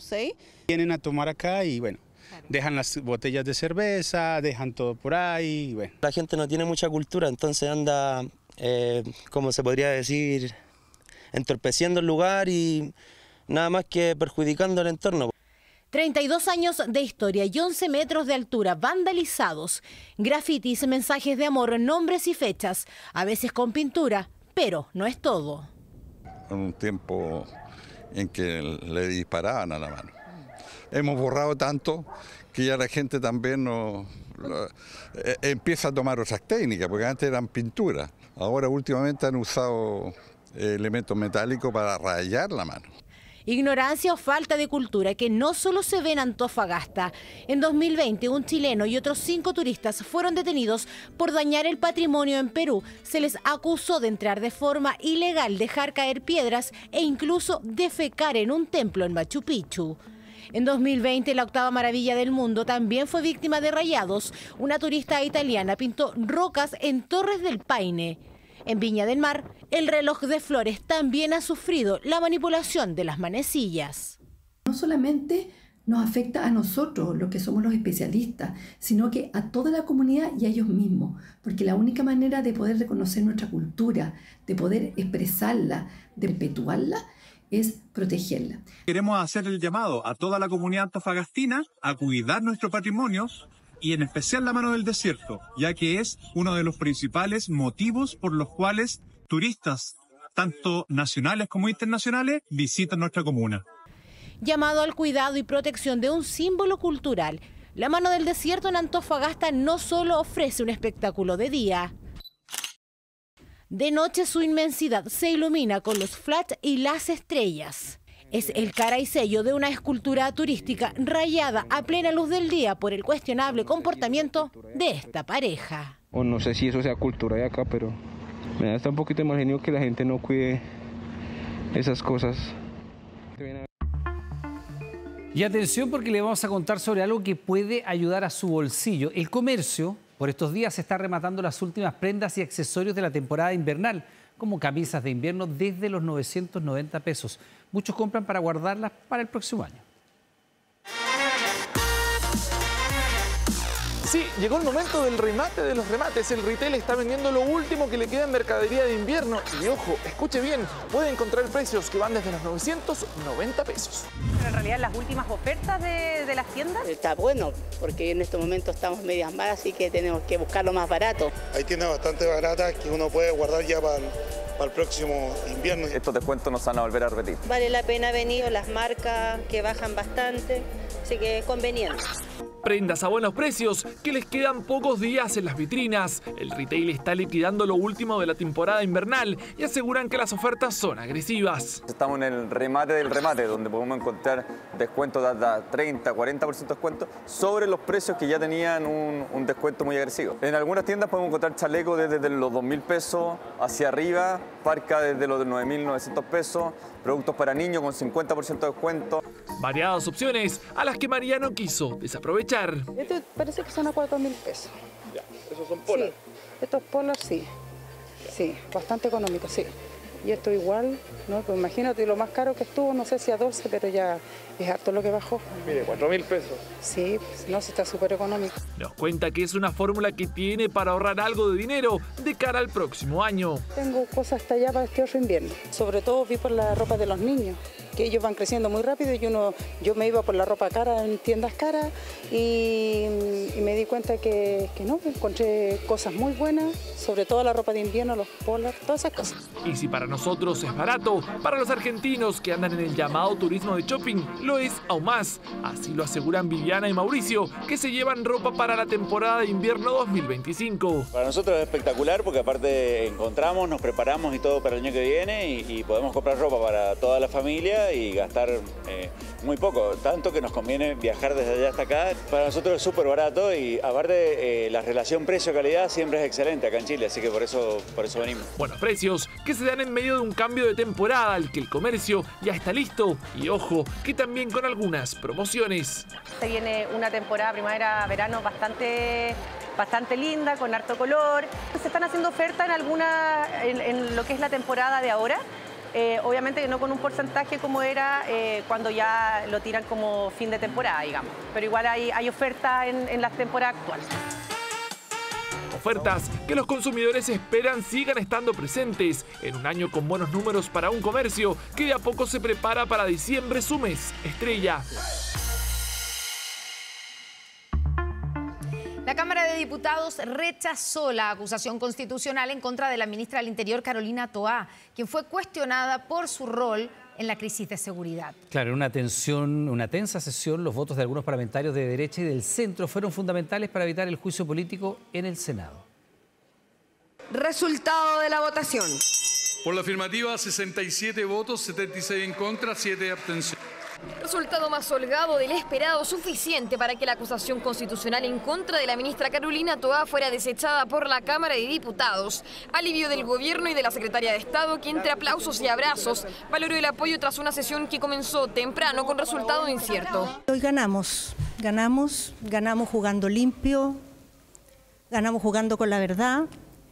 Vienen a tomar acá y bueno, dejan las botellas de cerveza, dejan todo por ahí y bueno. La gente no tiene mucha cultura, entonces anda, eh, como se podría decir, entorpeciendo el lugar y nada más que perjudicando el entorno. treinta y dos años de historia y once metros de altura, vandalizados, grafitis, mensajes de amor, nombres y fechas, a veces con pintura, pero no es todo. En un tiempo en que le disparaban a la mano. Hemos borrado tanto que ya la gente también no, lo, eh, empieza a tomar otras técnicas, porque antes eran pinturas. Ahora últimamente han usado elementos metálicos para rayar la mano. Ignorancia o falta de cultura que no solo se ve en Antofagasta. En dos mil veinte, un chileno y otros cinco turistas fueron detenidos por dañar el patrimonio en Perú. Se les acusó de entrar de forma ilegal, dejar caer piedras e incluso defecar en un templo en Machu Picchu. En dos mil veinte, la octava maravilla del mundo también fue víctima de rayados. Una turista italiana pintó rocas en Torres del Paine. En Viña del Mar, el reloj de flores también ha sufrido la manipulación de las manecillas. No solamente nos afecta a nosotros, los que somos los especialistas, sino que a toda la comunidad y a ellos mismos, porque la única manera de poder reconocer nuestra cultura, de poder expresarla, de perpetuarla, es protegerla. Queremos hacer el llamado a toda la comunidad antofagastina a cuidar nuestros patrimonios, y en especial la Mano del Desierto, ya que es uno de los principales motivos por los cuales turistas, tanto nacionales como internacionales, visitan nuestra comuna. Llamado al cuidado y protección de un símbolo cultural, la Mano del Desierto en Antofagasta no solo ofrece un espectáculo de día. De noche su inmensidad se ilumina con los flash y las estrellas. Es el cara y sello de una escultura turística rayada a plena luz del día por el cuestionable comportamiento de esta pareja. O no sé si eso sea cultura de acá, pero me da hasta un poquito de mal genio que la gente no cuide esas cosas. Y atención, porque le vamos a contar sobre algo que puede ayudar a su bolsillo. El comercio, por estos días, está rematando las últimas prendas y accesorios de la temporada invernal, como camisas de invierno desde los novecientos noventa pesos. Muchos compran para guardarlas para el próximo año. Sí, llegó el momento del remate de los remates. El retail está vendiendo lo último que le queda en mercadería de invierno. Y ojo, escuche bien, puede encontrar precios que van desde los novecientos noventa pesos. Pero en realidad las últimas ofertas de, de las tiendas. Está bueno, porque en estos momentos estamos medias mal, así que tenemos que buscar lo más barato. Hay tiendas bastante baratas que uno puede guardar ya para el, para el próximo invierno. Estos descuentos nos van a volver a repetir. Vale la pena venir, las marcas que bajan bastante, así que es conveniente. Prendas a buenos precios que les quedan pocos días en las vitrinas. El retail está liquidando lo último de la temporada invernal y aseguran que las ofertas son agresivas. Estamos en el remate del remate, donde podemos encontrar descuentos de hasta treinta, cuarenta por ciento de descuento sobre los precios que ya tenían un, un descuento muy agresivo. En algunas tiendas podemos encontrar chalecos desde los dos mil pesos hacia arriba, parca desde los nueve mil novecientos pesos, productos para niños con cincuenta por ciento de descuento. Variadas opciones a las que Mariano quiso desaprovechar. Esto parece que son a cuatro mil pesos. Ya, ¿esos son polar? Sí, estos polar sí, sí, bastante económicos, sí. Y esto igual, ¿no? Pues imagínate, lo más caro que estuvo, no sé si a doce, pero ya es harto lo que bajó. Mire, cuatro mil pesos. Sí, pues, no, si está súper económico. Nos cuenta que es una fórmula que tiene para ahorrar algo de dinero de cara al próximo año. Tengo cosas hasta allá para este otro invierno. Sobre todo vi por la ropa de los niños, que ellos van creciendo muy rápido y uno, yo me iba por la ropa cara en tiendas caras y, y me di cuenta que, que no, encontré cosas muy buenas, sobre todo la ropa de invierno, los polar, todas esas cosas. Y si para nosotros es barato, para los argentinos que andan en el llamado turismo de shopping, lo es aún más. Así lo aseguran Viviana y Mauricio, que se llevan ropa para la temporada de invierno dos mil veinticinco. Para nosotros es espectacular porque aparte encontramos, nos preparamos y todo para el año que viene y, y podemos comprar ropa para toda la familia y gastar eh, muy poco, tanto que nos conviene viajar desde allá hasta acá. Para nosotros es súper barato y aparte eh, la relación precio-calidad siempre es excelente acá en Chile, así que por eso, por eso venimos. Buenos precios que se dan en medio de un cambio de temporada al que el comercio ya está listo y ojo, que también con algunas promociones. Se viene una temporada primavera-verano bastante, bastante linda, con harto color. Se están haciendo ofertas en, alguna, en, en lo que es la temporada de ahora. Eh, obviamente que no con un porcentaje como era eh, cuando ya lo tiran como fin de temporada, digamos. Pero igual hay, hay ofertas en, en las temporadas actuales. Ofertas que los consumidores esperan sigan estando presentes en un año con buenos números para un comercio que de a poco se prepara para diciembre, su mes estrella. La Cámara de Diputados rechazó la acusación constitucional en contra de la ministra del Interior, Carolina Toá, quien fue cuestionada por su rol en la crisis de seguridad. Claro, en una tensión, una tensa sesión, los votos de algunos parlamentarios de derecha y del centro fueron fundamentales para evitar el juicio político en el Senado. Resultado de la votación. Por la afirmativa, sesenta y siete votos, setenta y seis en contra, siete abstenciones. Resultado más holgado del esperado, suficiente para que la acusación constitucional en contra de la ministra Carolina Toá fuera desechada por la Cámara de Diputados. Alivio del gobierno y de la secretaria de Estado, que entre aplausos y abrazos valoró el apoyo tras una sesión que comenzó temprano con resultado incierto. Hoy ganamos, ganamos, ganamos jugando limpio, ganamos jugando con la verdad.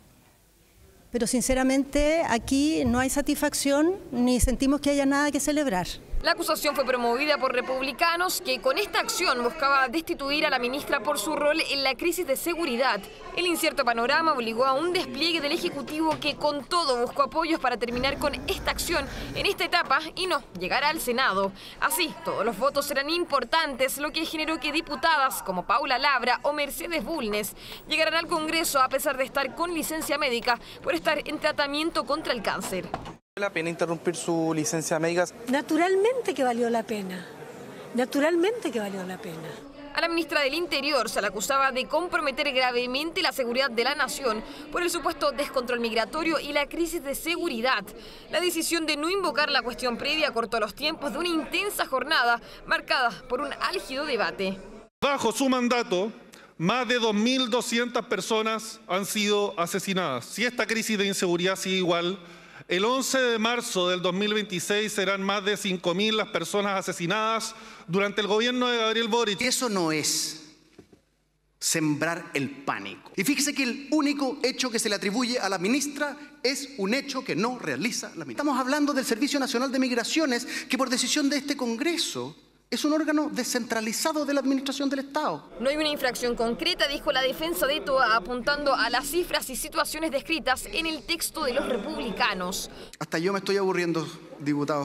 Pero sinceramente aquí no hay satisfacción ni sentimos que haya nada que celebrar. La acusación fue promovida por republicanos que con esta acción buscaba destituir a la ministra por su rol en la crisis de seguridad. El incierto panorama obligó a un despliegue del Ejecutivo que con todo buscó apoyos para terminar con esta acción en esta etapa y no llegar al Senado. Así, todos los votos eran importantes, lo que generó que diputadas como Paula Labra o Mercedes Bulnes llegaran al Congreso a pesar de estar con licencia médica por estar en tratamiento contra el cáncer. ¿Vale la pena interrumpir su licencia médica? Naturalmente que valió la pena. Naturalmente que valió la pena. A la ministra del Interior se la acusaba de comprometer gravemente la seguridad de la nación por el supuesto descontrol migratorio y la crisis de seguridad. La decisión de no invocar la cuestión previa cortó los tiempos de una intensa jornada marcada por un álgido debate. Bajo su mandato, más de dos mil doscientas personas han sido asesinadas. Si esta crisis de inseguridad sigue igual, el once de marzo del dos mil veintiséis serán más de cinco mil las personas asesinadas durante el gobierno de Gabriel Boric. Eso no es sembrar el pánico. Y fíjese que el único hecho que se le atribuye a la ministra es un hecho que no realiza la ministra. Estamos hablando del Servicio Nacional de Migraciones, que por decisión de este Congreso es un órgano descentralizado de la administración del Estado. No hay una infracción concreta, dijo la defensa de Toá, apuntando a las cifras y situaciones descritas en el texto de los republicanos. Hasta yo me estoy aburriendo, diputados,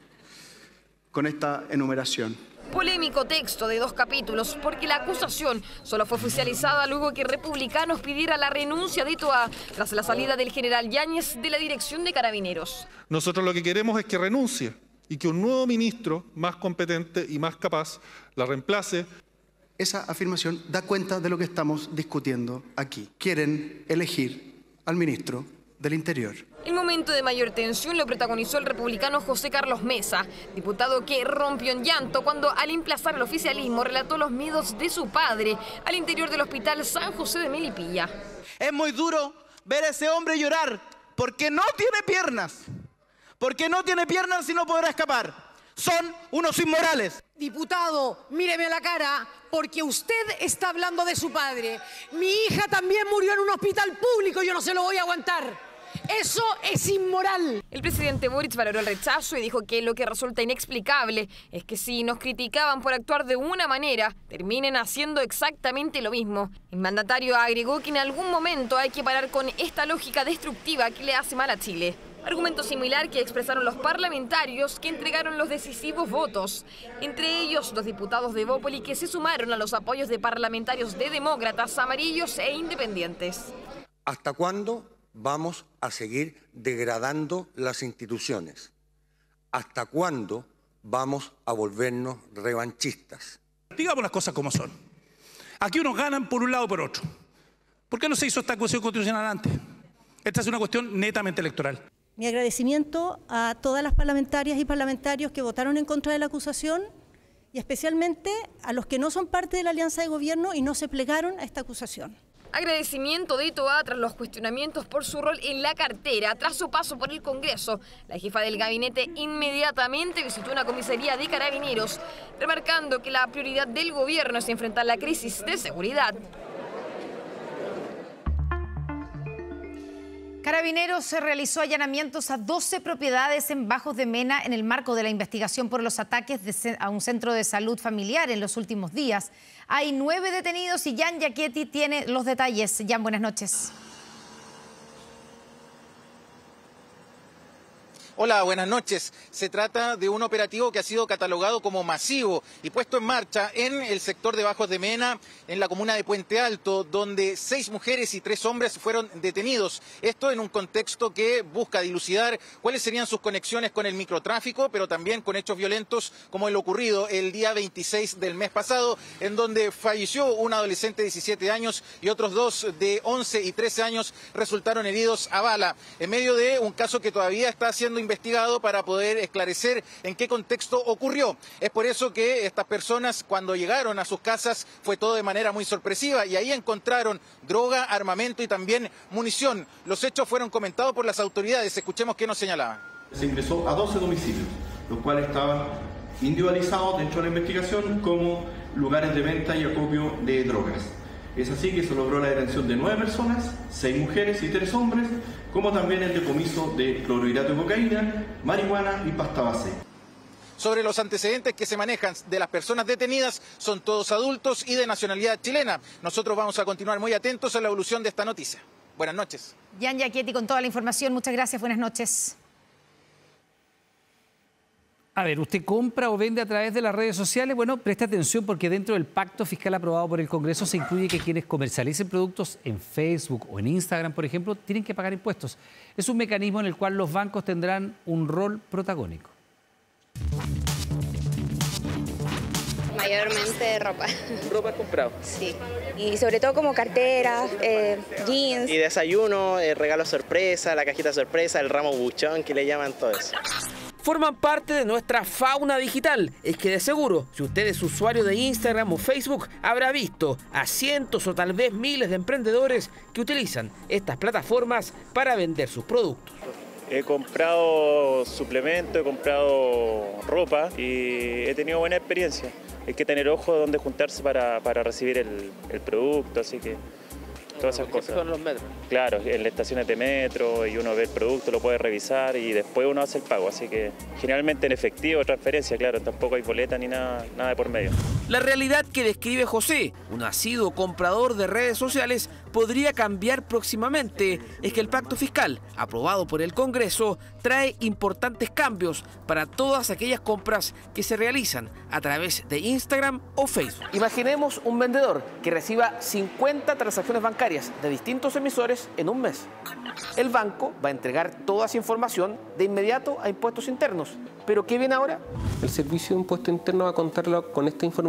con esta enumeración. Polémico texto de dos capítulos, porque la acusación solo fue oficializada luego que republicanos pidiera la renuncia de Toá tras la salida del general Yáñez de la dirección de Carabineros. Nosotros lo que queremos es que renuncie y que un nuevo ministro más competente y más capaz la reemplace. Esa afirmación da cuenta de lo que estamos discutiendo aquí. Quieren elegir al ministro del Interior. El momento de mayor tensión lo protagonizó el republicano José Carlos Mesa, diputado que rompió en llanto cuando al emplazar al oficialismo relató los miedos de su padre al interior del hospital San José de Melipilla. Es muy duro ver a ese hombre llorar porque no tiene piernas, porque no tiene piernas y no podrá escapar. Son unos inmorales. Diputado, míreme a la cara, porque usted está hablando de su padre. Mi hija también murió en un hospital público, yo no se lo voy a aguantar. Eso es inmoral. El presidente Boric valoró el rechazo y dijo que lo que resulta inexplicable es que si nos criticaban por actuar de una manera, terminen haciendo exactamente lo mismo. El mandatario agregó que en algún momento hay que parar con esta lógica destructiva que le hace mal a Chile. Argumento similar que expresaron los parlamentarios que entregaron los decisivos votos. Entre ellos, los diputados de Bópoli que se sumaron a los apoyos de parlamentarios de demócratas, amarillos e independientes. ¿Hasta cuándo vamos a seguir degradando las instituciones? ¿Hasta cuándo vamos a volvernos revanchistas? Digamos las cosas como son. Aquí unos ganan por un lado o por otro. ¿Por qué no se hizo esta cuestión constitucional antes? Esta es una cuestión netamente electoral. Mi agradecimiento a todas las parlamentarias y parlamentarios que votaron en contra de la acusación y especialmente a los que no son parte de la alianza de gobierno y no se plegaron a esta acusación. Agradecimiento de Toa tras los cuestionamientos por su rol en la cartera. Tras su paso por el Congreso, la jefa del gabinete inmediatamente visitó una comisaría de carabineros, remarcando que la prioridad del gobierno es enfrentar la crisis de seguridad. Carabineros realizó allanamientos a doce propiedades en Bajos de Mena en el marco de la investigación por los ataques de a un centro de salud familiar en los últimos días. Hay nueve detenidos y Jan Giachetti tiene los detalles. Jan, buenas noches. Hola, buenas noches. Se trata de un operativo que ha sido catalogado como masivo y puesto en marcha en el sector de Bajos de Mena, en la comuna de Puente Alto, donde seis mujeres y tres hombres fueron detenidos. Esto en un contexto que busca dilucidar cuáles serían sus conexiones con el microtráfico, pero también con hechos violentos como el ocurrido el día veintiséis del mes pasado, en donde falleció un adolescente de diecisiete años y otros dos de once y trece años resultaron heridos a bala, en medio de un caso que todavía está siendo investigado para poder esclarecer en qué contexto ocurrió. Es por eso que estas personas, cuando llegaron a sus casas, fue todo de manera muy sorpresiva y ahí encontraron droga, armamento y también munición. Los hechos fueron comentados por las autoridades. Escuchemos qué nos señalaban. Se ingresó a doce domicilios, los cuales estaban individualizados dentro de la investigación como lugares de venta y acopio de drogas. Es así que se logró la detención de nueve personas, seis mujeres y tres hombres, como también el decomiso de clorhidrato de cocaína, marihuana y pasta base. Sobre los antecedentes que se manejan de las personas detenidas, son todos adultos y de nacionalidad chilena. Nosotros vamos a continuar muy atentos a la evolución de esta noticia. Buenas noches. Jan Giachetti con toda la información. Muchas gracias. Buenas noches. A ver, ¿usted compra o vende a través de las redes sociales? Bueno, preste atención porque dentro del pacto fiscal aprobado por el Congreso se incluye que quienes comercialicen productos en Facebook o en Instagram, por ejemplo, tienen que pagar impuestos. Es un mecanismo en el cual los bancos tendrán un rol protagónico. Mayormente ropa. ¿Ropa has comprado? Sí. Y sobre todo como carteras, eh, jeans. Y desayuno, el regalo sorpresa, la cajita sorpresa, el ramo buchón que le llaman, todo eso. Forman parte de nuestra fauna digital. Es que de seguro, si usted es usuario de Instagram o Facebook, habrá visto a cientos o tal vez miles de emprendedores que utilizan estas plataformas para vender sus productos. He comprado suplementos, he comprado ropa y he tenido buena experiencia. Hay que tener ojo de dónde juntarse para, para recibir el, el producto, así que todas esas cosas. Son los metros. Claro, en las estaciones de metro y uno ve el producto, lo puede revisar y después uno hace el pago. Así que generalmente en efectivo, transferencia, claro, tampoco hay boleta ni nada, nada de por medio. La realidad que describe José, un asiduo comprador de redes sociales, podría cambiar próximamente. Es que el pacto fiscal, aprobado por el Congreso, trae importantes cambios para todas aquellas compras que se realizan a través de Instagram o Facebook. Imaginemos un vendedor que reciba cincuenta transacciones bancarias de distintos emisores en un mes. El banco va a entregar toda esa información de inmediato a impuestos internos. ¿Pero qué viene ahora? El Servicio de Impuesto Interno va a contar con esta información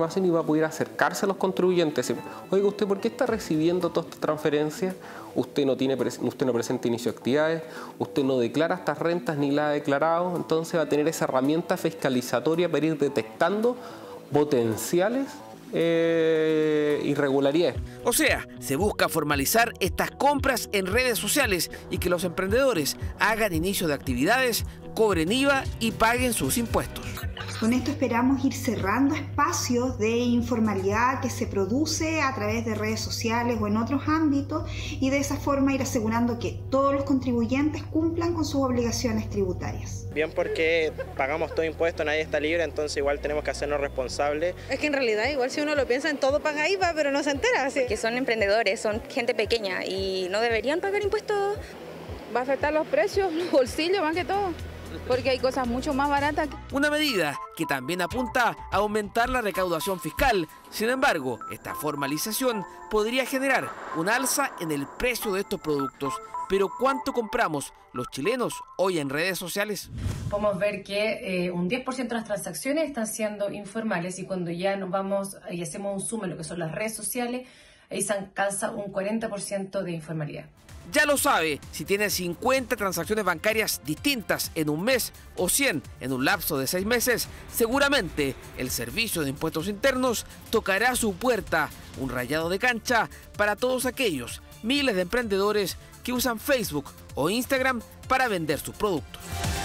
información y va a poder acercarse a los contribuyentes. Oiga, ¿usted por qué está recibiendo todas estas transferencias? Usted no, tiene, usted no presenta inicio de actividades, usted no declara estas rentas ni la ha declarado, entonces va a tener esa herramienta fiscalizatoria para ir detectando potenciales Eh, irregularidades. O sea, se busca formalizar estas compras en redes sociales y que los emprendedores hagan inicio de actividades, cobren I V A y paguen sus impuestos. Con esto esperamos ir cerrando espacios de informalidad que se produce a través de redes sociales o en otros ámbitos y de esa forma ir asegurando que todos los contribuyentes cumplan con sus obligaciones tributarias. Bien, porque pagamos todo impuesto, nadie está libre, entonces igual tenemos que hacernos responsables. Es que en realidad igual si uno lo piensa en todo paga I V A, pero no se entera. Así. Que son emprendedores, son gente pequeña y no deberían pagar impuestos. Va a afectar los precios, los bolsillos más que todo, porque hay cosas mucho más baratas. Una medida que también apunta a aumentar la recaudación fiscal. Sin embargo, esta formalización podría generar un alza en el precio de estos productos. Pero ¿cuánto compramos los chilenos hoy en redes sociales? Podemos ver que eh, un diez por ciento de las transacciones están siendo informales y cuando ya nos vamos y hacemos un zoom en lo que son las redes sociales, ahí se alcanza un cuarenta por ciento de informalidad. Ya lo sabe, si tiene cincuenta transacciones bancarias distintas en un mes o cien en un lapso de seis meses, seguramente el Servicio de Impuestos Internos tocará su puerta, un rayado de cancha para todos aquellos miles de emprendedores que usan Facebook o Instagram para vender sus productos.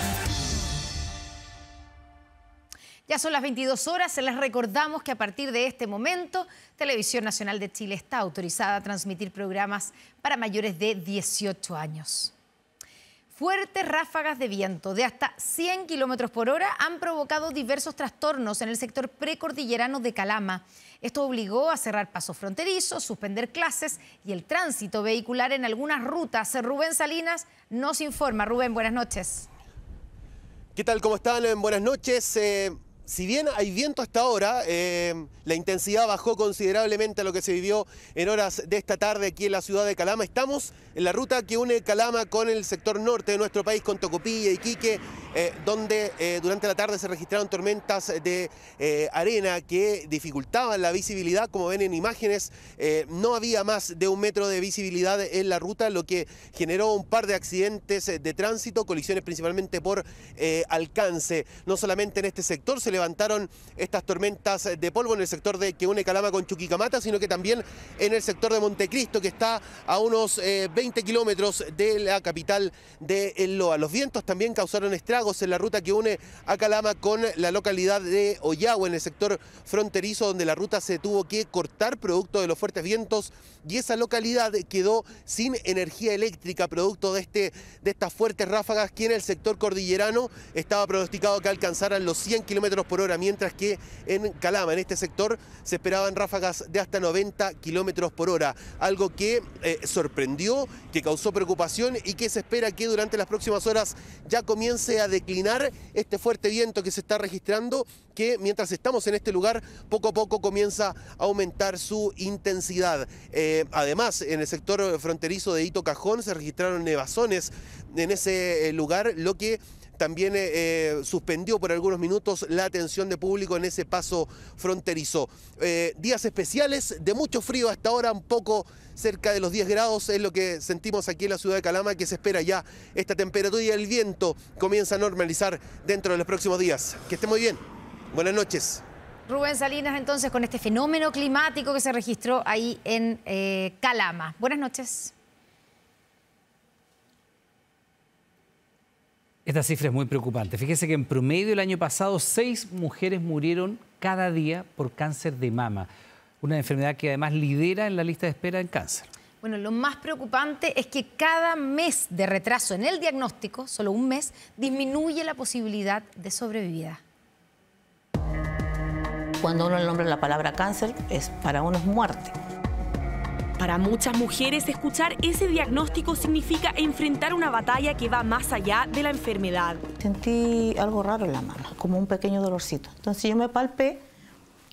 Ya son las veintidós horas, les recordamos que a partir de este momento, Televisión Nacional de Chile está autorizada a transmitir programas para mayores de dieciocho años. Fuertes ráfagas de viento de hasta cien kilómetros por hora han provocado diversos trastornos en el sector precordillerano de Calama. Esto obligó a cerrar pasos fronterizos, suspender clases y el tránsito vehicular en algunas rutas. Rubén Salinas nos informa. Rubén, buenas noches. ¿Qué tal? ¿Cómo están? Buenas noches. Eh... Si bien hay viento hasta ahora, eh, la intensidad bajó considerablemente a lo que se vivió en horas de esta tarde aquí en la ciudad de Calama. Estamos en la ruta que une Calama con el sector norte de nuestro país, con Tocopilla y Iquique, eh, donde eh, durante la tarde se registraron tormentas de eh, arena que dificultaban la visibilidad. Como ven en imágenes, eh, no había más de un metro de visibilidad en la ruta, lo que generó un par de accidentes de tránsito, colisiones principalmente por eh, alcance. No solamente en este sector se levantaron estas tormentas de polvo en el sector de que une Calama con Chuquicamata, sino que también en el sector de Montecristo, que está a unos eh, veinte kilómetros de la capital de El Loa. Los vientos también causaron estragos en la ruta que une a Calama con la localidad de Ollagua, en el sector fronterizo, donde la ruta se tuvo que cortar producto de los fuertes vientos y esa localidad quedó sin energía eléctrica producto de, este, de estas fuertes ráfagas que en el sector cordillerano estaba pronosticado que alcanzaran los cien kilómetros por hora, mientras que en Calama, en este sector, se esperaban ráfagas de hasta noventa kilómetros por hora, algo que eh, sorprendió, que causó preocupación y que se espera que durante las próximas horas ya comience a declinar este fuerte viento que se está registrando, que mientras estamos en este lugar, poco a poco comienza a aumentar su intensidad. Eh, además, en el sector fronterizo de Hito Cajón se registraron nevazones en ese eh, lugar, lo que también eh, suspendió por algunos minutos la atención de público en ese paso fronterizo. Eh, días especiales de mucho frío hasta ahora, un poco cerca de los diez grados es lo que sentimos aquí en la ciudad de Calama, que se espera ya esta temperatura y el viento comienza a normalizar dentro de los próximos días. Que esté muy bien. Buenas noches. Rubén Salinas, entonces, con este fenómeno climático que se registró ahí en eh, Calama. Buenas noches. Esta cifra es muy preocupante. Fíjese que en promedio el año pasado seis mujeres murieron cada día por cáncer de mama, una enfermedad que además lidera en la lista de espera en cáncer. Bueno, lo más preocupante es que cada mes de retraso en el diagnóstico, solo un mes, disminuye la posibilidad de sobrevida. Cuando uno nombra la palabra cáncer, es, para uno es muerte. Para muchas mujeres, escuchar ese diagnóstico significa enfrentar una batalla que va más allá de la enfermedad. Sentí algo raro en la mano, como un pequeño dolorcito. Entonces yo me palpé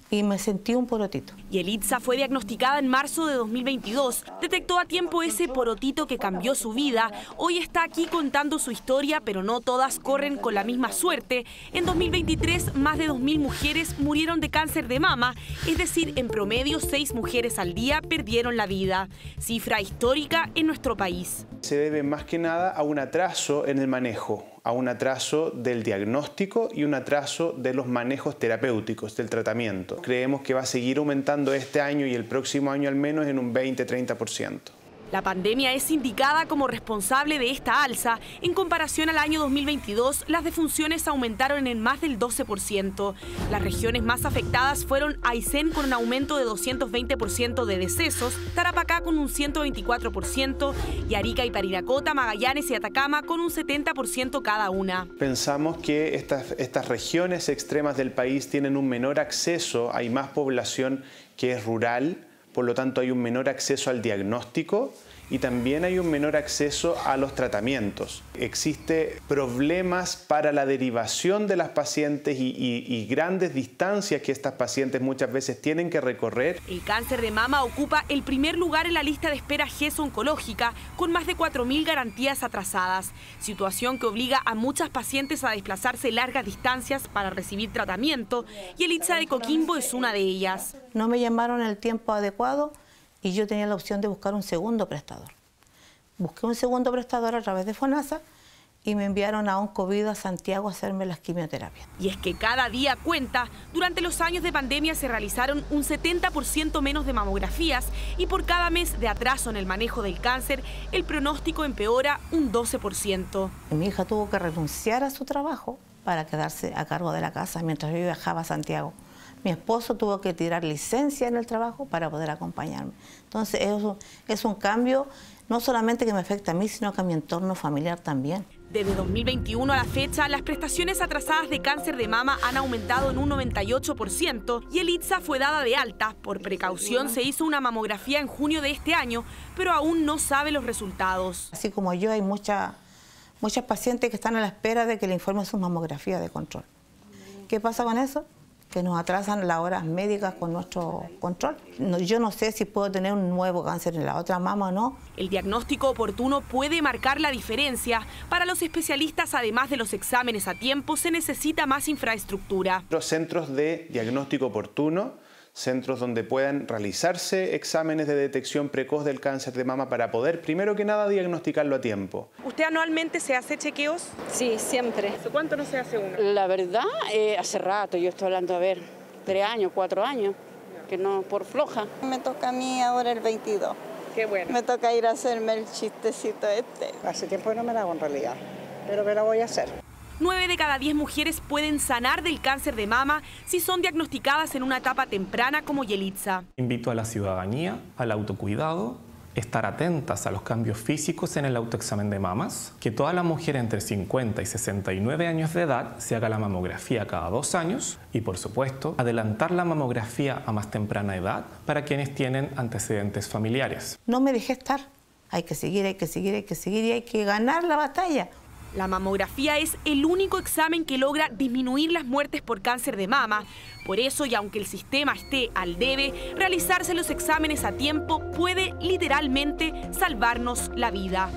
y me sentí un porotito. Yelitza fue diagnosticada en marzo de dos mil veintidós. Detectó a tiempo ese porotito que cambió su vida. Hoy está aquí contando su historia, pero no todas corren con la misma suerte. En dos mil veintitrés, más de dos mil mujeres murieron de cáncer de mama, es decir, en promedio seis mujeres al día perdieron la vida. Cifra histórica en nuestro país. Se debe más que nada a un atraso en el manejo, a un atraso del diagnóstico y un atraso de los manejos terapéuticos, del tratamiento. Creemos que va a seguir aumentando este año y el próximo año al menos en un veinte a treinta por ciento. La pandemia es indicada como responsable de esta alza. En comparación al año dos mil veintidós, las defunciones aumentaron en más del doce por ciento. Las regiones más afectadas fueron Aysén con un aumento de doscientos veinte por ciento de decesos, Tarapacá con un ciento veinticuatro por ciento y Arica y Parinacota, Magallanes y Atacama con un setenta por ciento cada una. Pensamos que estas, estas regiones extremas del país tienen un menor acceso, hay más población que es rural, por lo tanto hay un menor acceso al diagnóstico y también hay un menor acceso a los tratamientos. Existen problemas para la derivación de las pacientes y, y, y grandes distancias que estas pacientes muchas veces tienen que recorrer. El cáncer de mama ocupa el primer lugar en la lista de espera GES oncológica, con más de cuatro mil garantías atrasadas, situación que obliga a muchas pacientes a desplazarse largas distancias para recibir tratamiento, y Yelitza de Coquimbo es una de ellas. No me llamaron en el tiempo adecuado y yo tenía la opción de buscar un segundo prestador. Busqué un segundo prestador a través de FONASA y me enviaron a Oncovid a Santiago a hacerme las quimioterapias. Y es que cada día cuenta. Durante los años de pandemia se realizaron un setenta por ciento menos de mamografías y por cada mes de atraso en el manejo del cáncer, el pronóstico empeora un doce por ciento. Mi hija tuvo que renunciar a su trabajo para quedarse a cargo de la casa mientras yo viajaba a Santiago. Mi esposo tuvo que tirar licencia en el trabajo para poder acompañarme. Entonces es un, es un cambio no solamente que me afecta a mí, sino que a mi entorno familiar también. Desde dos mil veintiuno a la fecha, las prestaciones atrasadas de cáncer de mama han aumentado en un noventa y ocho por ciento y Yelitza fue dada de alta. Por precaución se hizo una mamografía en junio de este año, pero aún no sabe los resultados. Así como yo, hay mucha, muchas pacientes que están a la espera de que le informen su mamografía de control. ¿Qué pasa con eso? Que nos atrasan las horas médicas con nuestro control. No, yo no sé si puedo tener un nuevo cáncer en la otra mama o no. El diagnóstico oportuno puede marcar la diferencia. Para los especialistas, además de los exámenes a tiempo, se necesita más infraestructura. Los centros de diagnóstico oportuno, centros donde puedan realizarse exámenes de detección precoz del cáncer de mama para poder, primero que nada, diagnosticarlo a tiempo. ¿Usted anualmente se hace chequeos? Sí, siempre. ¿Hace cuánto no se hace uno? La verdad, eh, hace rato, yo estoy hablando, a ver, tres años, cuatro años, que no, por floja. Me toca a mí ahora el veintidós. Qué bueno. Me toca ir a hacerme el chistecito este. Hace tiempo que no me lo hago en realidad, pero me lo voy a hacer. nueve de cada diez mujeres pueden sanar del cáncer de mama si son diagnosticadas en una etapa temprana como Yelitza. Invito a la ciudadanía al autocuidado, estar atentas a los cambios físicos en el autoexamen de mamas, que toda la mujer entre cincuenta y sesenta y nueve años de edad se haga la mamografía cada dos años y, por supuesto, adelantar la mamografía a más temprana edad para quienes tienen antecedentes familiares. No me dejé estar. Hay que seguir, hay que seguir, hay que seguir y hay que ganar la batalla. La mamografía es el único examen que logra disminuir las muertes por cáncer de mama. Por eso, y aunque el sistema esté al debe, realizarse los exámenes a tiempo puede literalmente salvarnos la vida.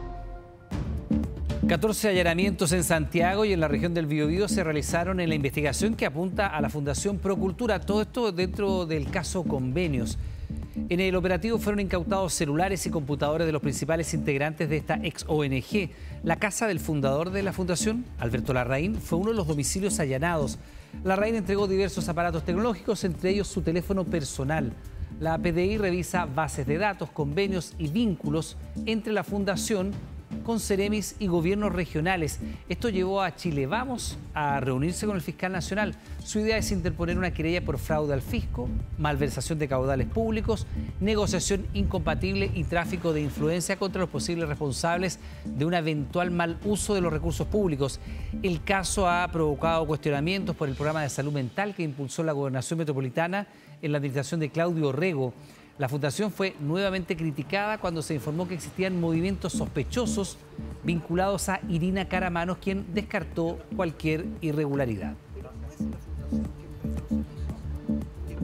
catorce allanamientos en Santiago y en la región del Biobío se realizaron en la investigación que apunta a la Fundación Procultura. Todo esto dentro del caso Convenios. En el operativo fueron incautados celulares y computadores de los principales integrantes de esta ex O N G. La casa del fundador de la fundación, Alberto Larraín, fue uno de los domicilios allanados. Larraín entregó diversos aparatos tecnológicos, entre ellos su teléfono personal. La P D I revisa bases de datos, convenios y vínculos entre la fundación con Ceremis y gobiernos regionales. Esto llevó a Chile Vamos a reunirse con el fiscal nacional. Su idea es interponer una querella por fraude al fisco, malversación de caudales públicos, negociación incompatible y tráfico de influencia contra los posibles responsables de un eventual mal uso de los recursos públicos. El caso ha provocado cuestionamientos por el programa de salud mental que impulsó la Gobernación Metropolitana en la administración de Claudio Rego. La fundación fue nuevamente criticada cuando se informó que existían movimientos sospechosos vinculados a Irina Caramanos, quien descartó cualquier irregularidad.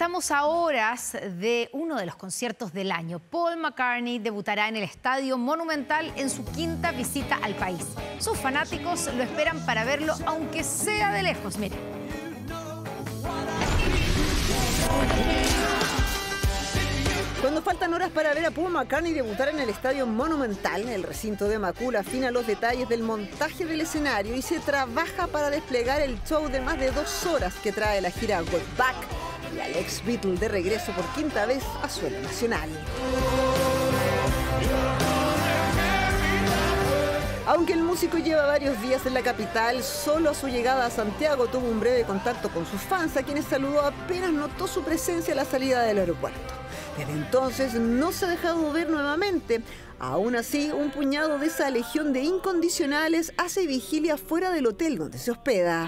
estamos a horas de uno de los conciertos del año. Paul McCartney debutará en el Estadio Monumental en su quinta visita al país. Sus fanáticos lo esperan para verlo, aunque sea de lejos. Miren. Cuando faltan horas para ver a Paul McCartney debutar en el Estadio Monumental, el recinto de Macul afina los detalles del montaje del escenario y se trabaja para desplegar el show de más de dos horas que trae la gira Got Back y al ex Beatle de regreso por quinta vez a suelo nacional. Aunque el músico lleva varios días en la capital, solo a su llegada a Santiago tuvo un breve contacto con sus fans, a quienes saludó apenas notó su presencia a la salida del aeropuerto. Desde entonces no se ha dejado ver nuevamente. Aún así, un puñado de esa legión de incondicionales hace vigilia fuera del hotel donde se hospeda.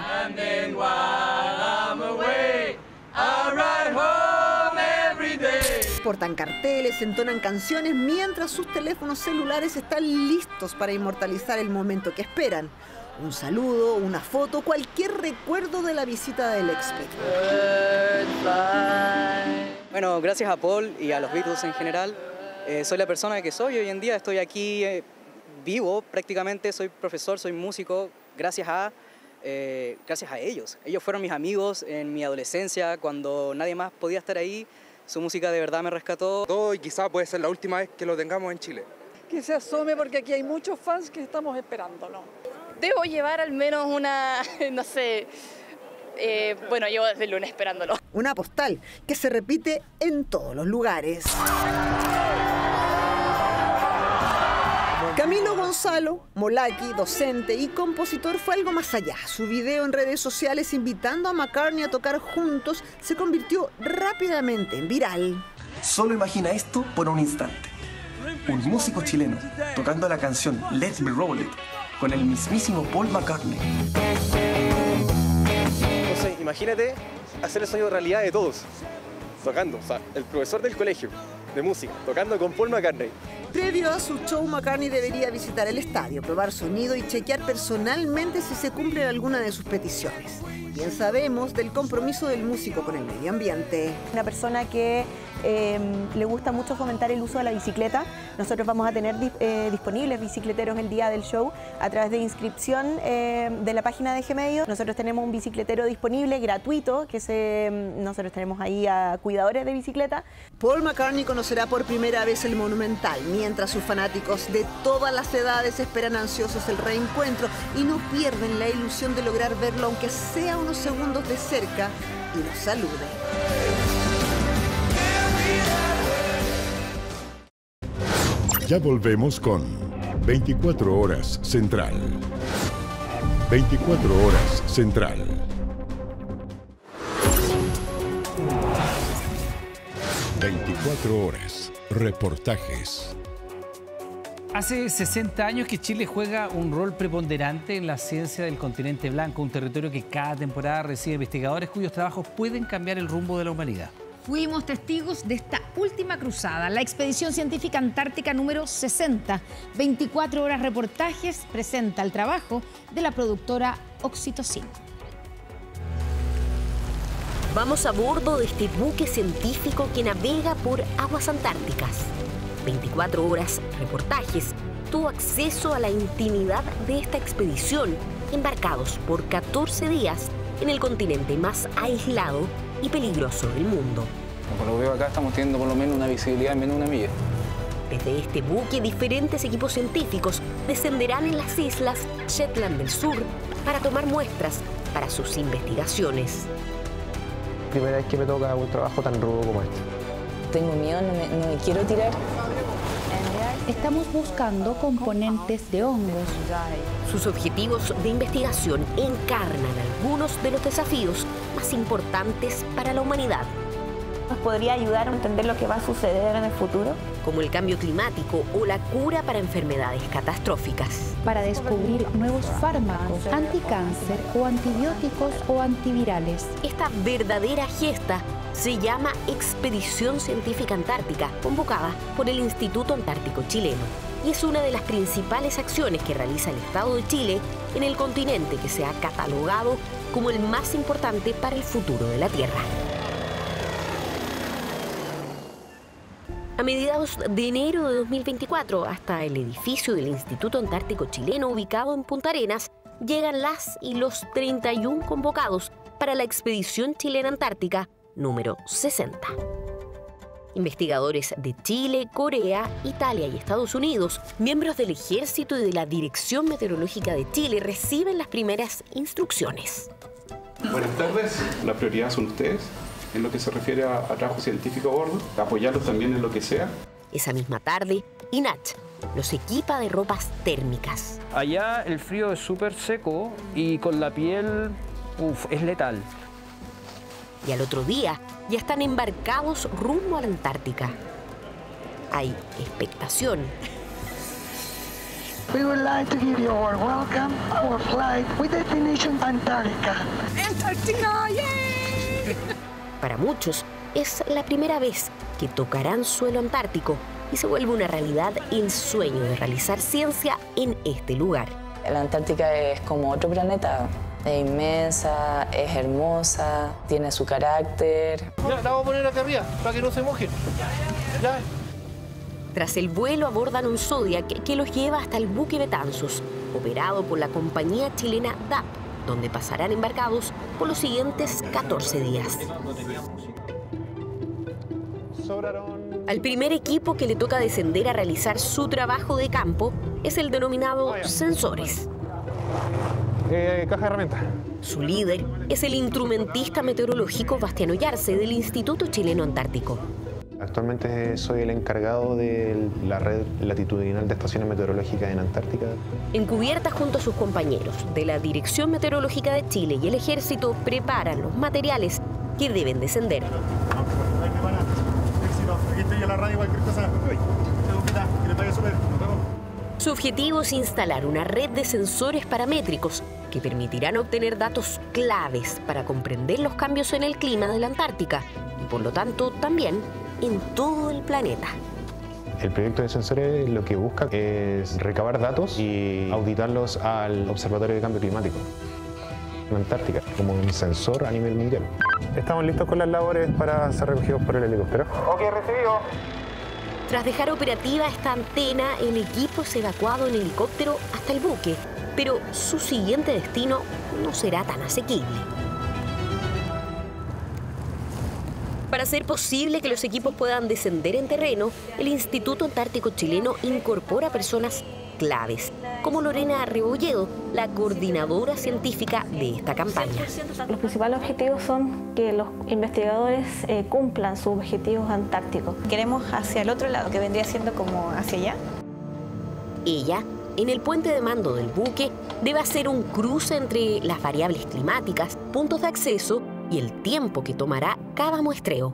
Portan carteles, entonan canciones mientras sus teléfonos celulares están listos para inmortalizar el momento que esperan. Un saludo, una foto, cualquier recuerdo de la visita del ex Beatle. Bueno, gracias a Paul y a los Beatles en general, eh, soy la persona que soy hoy en día. Estoy aquí eh, vivo prácticamente, soy profesor, soy músico, gracias a, eh, gracias a ellos. Ellos fueron mis amigos en mi adolescencia, cuando nadie más podía estar ahí. Su música de verdad me rescató. Todo y quizá puede ser la última vez que lo tengamos en Chile. Que se asome porque aquí hay muchos fans que estamos esperándolo. Debo llevar al menos una, no sé, eh, bueno, llevo desde el lunes esperándolo. Una postal que se repite en todos los lugares. Camilo Gonzalo, Molaki, docente y compositor, fue algo más allá. Su video en redes sociales invitando a McCartney a tocar juntos se convirtió rápidamente en viral. Solo imagina esto por un instante. Un músico chileno tocando la canción Let's Be Roll It con el mismísimo Paul McCartney. Entonces, imagínate hacer el sueño de realidad de todos, tocando, o sea, el profesor del colegio de música, tocando con Paul McCartney. Previo a su show, McCartney debería visitar el estadio, probar sonido y chequear personalmente si se cumplen alguna de sus peticiones. Bien sabemos del compromiso del músico con el medio ambiente. Una persona que eh, le gusta mucho fomentar el uso de la bicicleta. Nosotros vamos a tener eh, disponibles bicicleteros el día del show a través de inscripción eh, de la página de G-Medios. Nosotros tenemos un bicicletero disponible gratuito que se, nosotros tenemos ahí a cuidadores de bicicleta. Paul McCartney conocerá por primera vez el Monumental, mientras sus fanáticos de todas las edades esperan ansiosos el reencuentro y no pierden la ilusión de lograr verlo, aunque sea unos segundos de cerca, y los salude. Ya volvemos con veinticuatro horas Central. veinticuatro horas Central. veinticuatro horas. Reportajes. Hace sesenta años que Chile juega un rol preponderante en la ciencia del continente blanco, un territorio que cada temporada recibe investigadores cuyos trabajos pueden cambiar el rumbo de la humanidad. Fuimos testigos de esta última cruzada, la Expedición Científica Antártica número sesenta. veinticuatro horas reportajes presenta el trabajo de la productora Oxitocin. Vamos a bordo de este buque científico que navega por aguas antárticas. veinticuatro horas reportajes, tuvo acceso a la intimidad de esta expedición, embarcados por catorce días en el continente más aislado y peligroso del mundo. Por lo que veo acá estamos teniendo por lo menos una visibilidad de menos de una milla. Desde este buque, diferentes equipos científicos descenderán en las islas Shetland del Sur para tomar muestras para sus investigaciones. Primera vez que me toca un trabajo tan rudo como este. Tengo miedo, no me, no me quiero tirar. Estamos buscando componentes de hongos. Sus objetivos de investigación encarnan algunos de los desafíos más importantes para la humanidad. ¿Nos podría ayudar a entender lo que va a suceder en el futuro? Como el cambio climático o la cura para enfermedades catastróficas. Para descubrir nuevos fármacos, anticáncer o antibióticos o antivirales. Esta verdadera gesta se llama Expedición Científica Antártica, convocada por el Instituto Antártico Chileno. Y es una de las principales acciones que realiza el Estado de Chile en el continente que se ha catalogado como el más importante para el futuro de la Tierra. A mediados de enero de dos mil veinticuatro, hasta el edificio del Instituto Antártico Chileno ubicado en Punta Arenas, llegan las y los treinta y uno convocados para la expedición chilena antártica número sesenta. Investigadores de Chile, Corea, Italia y Estados Unidos, miembros del Ejército y de la Dirección Meteorológica de Chile reciben las primeras instrucciones. Buenas tardes, la prioridad son ustedes en lo que se refiere a, a trabajo científico a bordo, apoyarlos también en lo que sea. Esa misma tarde, I N A C los equipa de ropas térmicas. Allá el frío es súper seco y con la piel, uf, es letal. Y al otro día ya están embarcados rumbo a la Antártica. Hay expectación. We would like to give you our welcome, our flight with destination Antarctica. ¡Antártica! ¡Yay! Para muchos es la primera vez que tocarán suelo antártico y se vuelve una realidad el sueño de realizar ciencia en este lugar. La Antártica es como otro planeta. Es inmensa, es hermosa, tiene su carácter. Ya, la vamos a poner acá arriba para que no se mojen. Ya. Tras el vuelo abordan un Zodiac que los lleva hasta el buque Betanzos, operado por la compañía chilena D A P, donde pasarán embarcados por los siguientes catorce días. Al primer equipo que le toca descender a realizar su trabajo de campo es el denominado Sensores. Eh, caja de herramientas. Su líder es el instrumentista meteorológico Bastián Ollarse del Instituto Chileno Antártico. Actualmente soy el encargado de la red latitudinal de estaciones meteorológicas en Antártica. Encubierta junto a sus compañeros de la Dirección Meteorológica de Chile y el Ejército preparan los materiales que deben descender. Su objetivo es instalar una red de sensores paramétricos que permitirán obtener datos claves para comprender los cambios en el clima de la Antártica y, por lo tanto, también en todo el planeta. El proyecto de sensores lo que busca es recabar datos y auditarlos al Observatorio de Cambio Climático en Antártica, como un sensor a nivel mundial. Estamos listos con las labores para ser recogidos por el helicóptero. Ok, recibido. Tras dejar operativa esta antena, el equipo es evacuado en helicóptero hasta el buque, pero su siguiente destino no será tan asequible. Para hacer posible que los equipos puedan descender en terreno, el Instituto Antártico Chileno incorpora personas claves, como Lorena Rebolledo, la coordinadora científica de esta campaña. Los principales objetivos son que los investigadores eh, cumplan sus objetivos antárticos. Queremos hacia el otro lado, que vendría siendo como hacia allá. Ella, en el puente de mando del buque, debe hacer un cruce entre las variables climáticas, puntos de acceso y el tiempo que tomará cada muestreo.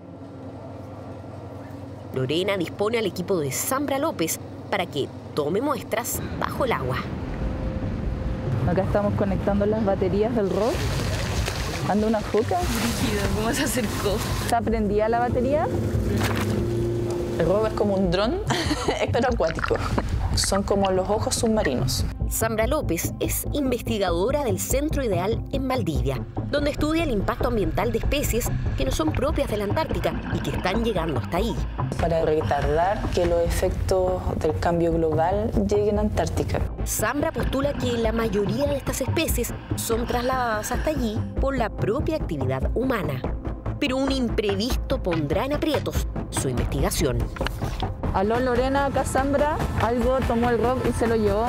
Lorena dispone al equipo de Sambra López para que tome muestras bajo el agua. Acá estamos conectando las baterías del R O V. Anda una foca. ¿Cómo se acercó? ¿Está prendida la batería? El R O V es como un dron, pero acuático. Son como los ojos submarinos. Sambra López es investigadora del Centro Ideal en Valdivia, donde estudia el impacto ambiental de especies que no son propias de la Antártica y que están llegando hasta ahí. Para retardar que los efectos del cambio global lleguen a Antártica. Sambra postula que la mayoría de estas especies son trasladadas hasta allí por la propia actividad humana. Pero un imprevisto pondrá en aprietos su investigación. Aló, Lorena, acá Sambra. Algo tomó el R O V y se lo llevó.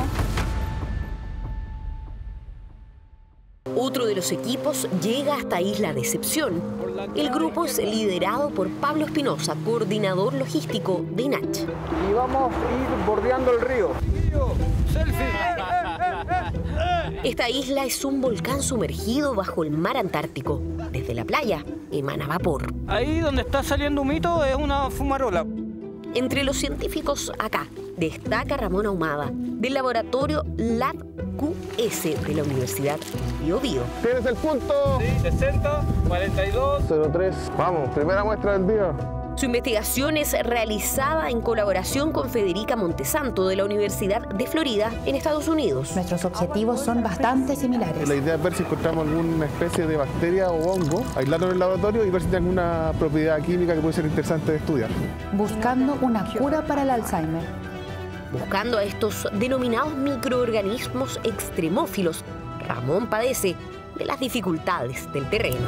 Otro de los equipos llega hasta Isla Decepción. El grupo es liderado por Pablo Espinosa, coordinador logístico de I N A C. Y vamos a ir bordeando el río. Esta isla es un volcán sumergido bajo el mar Antártico. Desde la playa emana vapor. Ahí donde está saliendo humito es una fumarola. Entre los científicos acá destaca Ramón Ahumada, del laboratorio Lab Q S de la Universidad Bío Bío. ¿Tienes el punto? Sí, sesenta, cuarenta y dos. cero tres. Vamos, primera muestra del día. Su investigación es realizada en colaboración con Federica Montesanto de la Universidad de Florida en Estados Unidos. Nuestros objetivos son bastante similares. La idea es ver si encontramos alguna especie de bacteria o hongo, aislarlo en el laboratorio y ver si tiene alguna propiedad química que puede ser interesante de estudiar. Buscando una cura para el Alzheimer. Buscando a estos denominados microorganismos extremófilos, Ramón padece de las dificultades del terreno.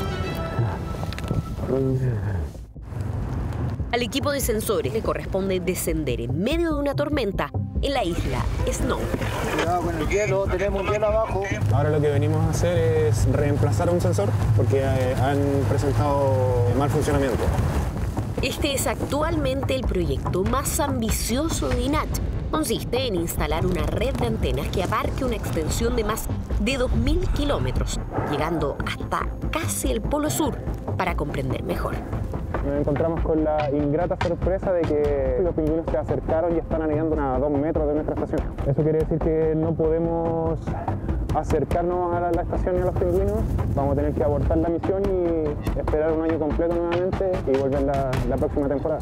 Al equipo de sensores le corresponde descender en medio de una tormenta en la isla Snow. Cuidado con el hielo, tenemos hielo abajo. Ahora lo que venimos a hacer es reemplazar un sensor porque eh, han presentado mal funcionamiento. Este es actualmente el proyecto más ambicioso de INACH. Consiste en instalar una red de antenas que abarque una extensión de más de dos mil kilómetros, llegando hasta casi el Polo Sur, para comprender mejor. Nos encontramos con la ingrata sorpresa de que los pingüinos se acercaron y están anidando a dos metros de nuestra estación. Eso quiere decir que no podemos acercarnos a la, la estación y a los pingüinos. Vamos a tener que abortar la misión y esperar un año completo nuevamente y volver la, la próxima temporada.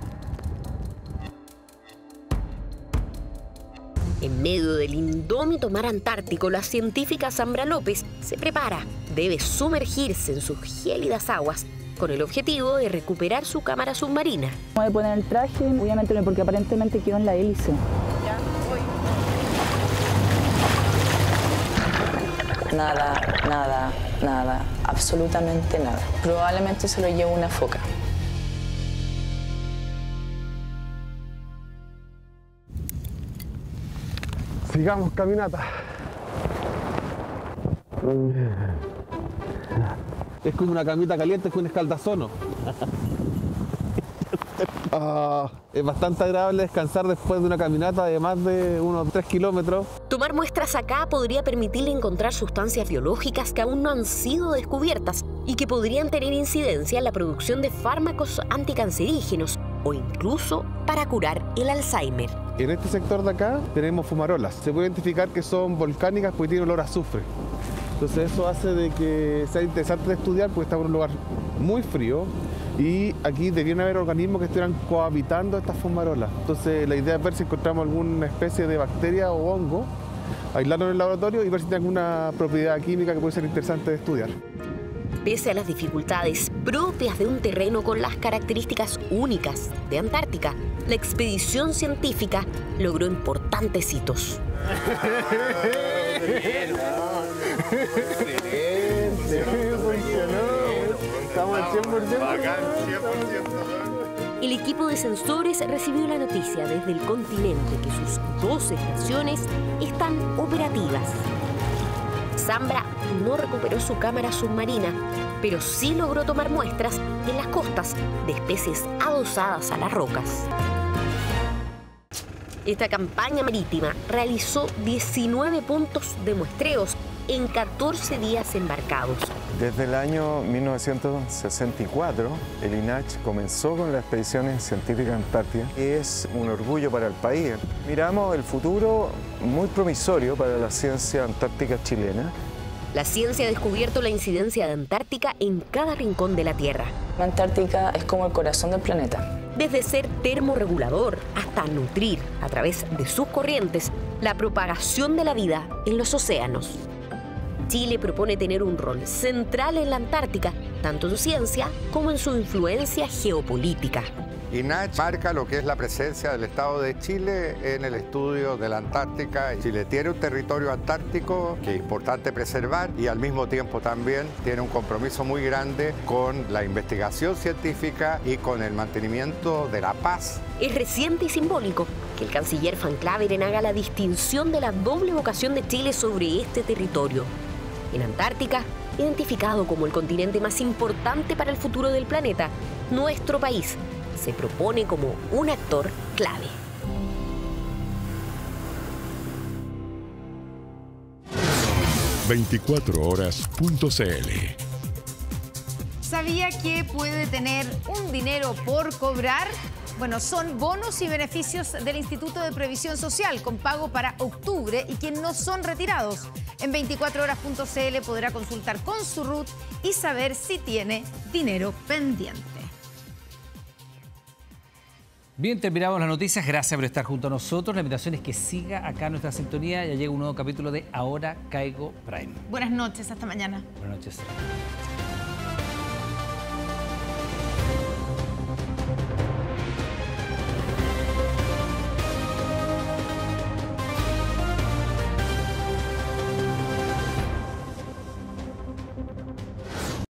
En medio del indómito mar Antártico, la científica Sambra López se prepara. Debe sumergirse en sus gélidas aguas con el objetivo de recuperar su cámara submarina. Voy a poner el traje, obviamente no, porque aparentemente quedó en la hélice. Ya, voy. Nada, nada, nada, absolutamente nada. Probablemente se lo llevó una foca. Sigamos caminata. Es como una camita caliente con un escaldazono. Ah, es bastante agradable descansar después de una caminata de más de unos tres kilómetros. Tomar muestras acá podría permitirle encontrar sustancias biológicas que aún no han sido descubiertas y que podrían tener incidencia en la producción de fármacos anticancerígenos o incluso para curar el Alzheimer. En este sector de acá tenemos fumarolas. Se puede identificar que son volcánicas porque tienen olor a azufre. Entonces eso hace de que sea interesante de estudiar porque estamos en un lugar muy frío y aquí deberían haber organismos que estuvieran cohabitando estas fumarolas. Entonces la idea es ver si encontramos alguna especie de bacteria o hongo, aislarlo en el laboratorio y ver si tiene alguna propiedad química que puede ser interesante de estudiar. Pese a las dificultades propias de un terreno con las características únicas de Antártica, la expedición científica logró importantes hitos. Estamos al cien por ciento. El equipo de sensores recibió la noticia desde el continente que sus dos estaciones están operativas. Sambra no recuperó su cámara submarina, pero sí logró tomar muestras en las costas de especies adosadas a las rocas. Esta campaña marítima realizó diecinueve puntos de muestreos en catorce días embarcados. Desde el año mil novecientos sesenta y cuatro, el INACH comenzó con las expediciones científicas antárticas. Es un orgullo para el país. Miramos el futuro muy promisorio para la ciencia antártica chilena. La ciencia ha descubierto la incidencia de Antártica en cada rincón de la Tierra. La Antártica es como el corazón del planeta. Desde ser termorregulador hasta nutrir, a través de sus corrientes, la propagación de la vida en los océanos. Chile propone tener un rol central en la Antártica, tanto en ciencia como en su influencia geopolítica. INACH marca lo que es la presencia del Estado de Chile en el estudio de la Antártica. Chile tiene un territorio antártico que es importante preservar y al mismo tiempo también tiene un compromiso muy grande con la investigación científica y con el mantenimiento de la paz. Es reciente y simbólico que el canciller Van Claveren haga la distinción de la doble vocación de Chile sobre este territorio. En Antártica, identificado como el continente más importante para el futuro del planeta, nuestro país se propone como un actor clave. veinticuatro horas punto c l. ¿Sabía que puede tener un dinero por cobrar? Bueno, son bonos y beneficios del Instituto de Previsión Social con pago para octubre y que no son retirados. En veinticuatro horas punto c l podrá consultar con su R U T y saber si tiene dinero pendiente. Bien, terminamos las noticias. Gracias por estar junto a nosotros. La invitación es que siga acá nuestra sintonía. Ya llega un nuevo capítulo de Ahora Caigo Prime. Buenas noches, hasta mañana. Buenas noches.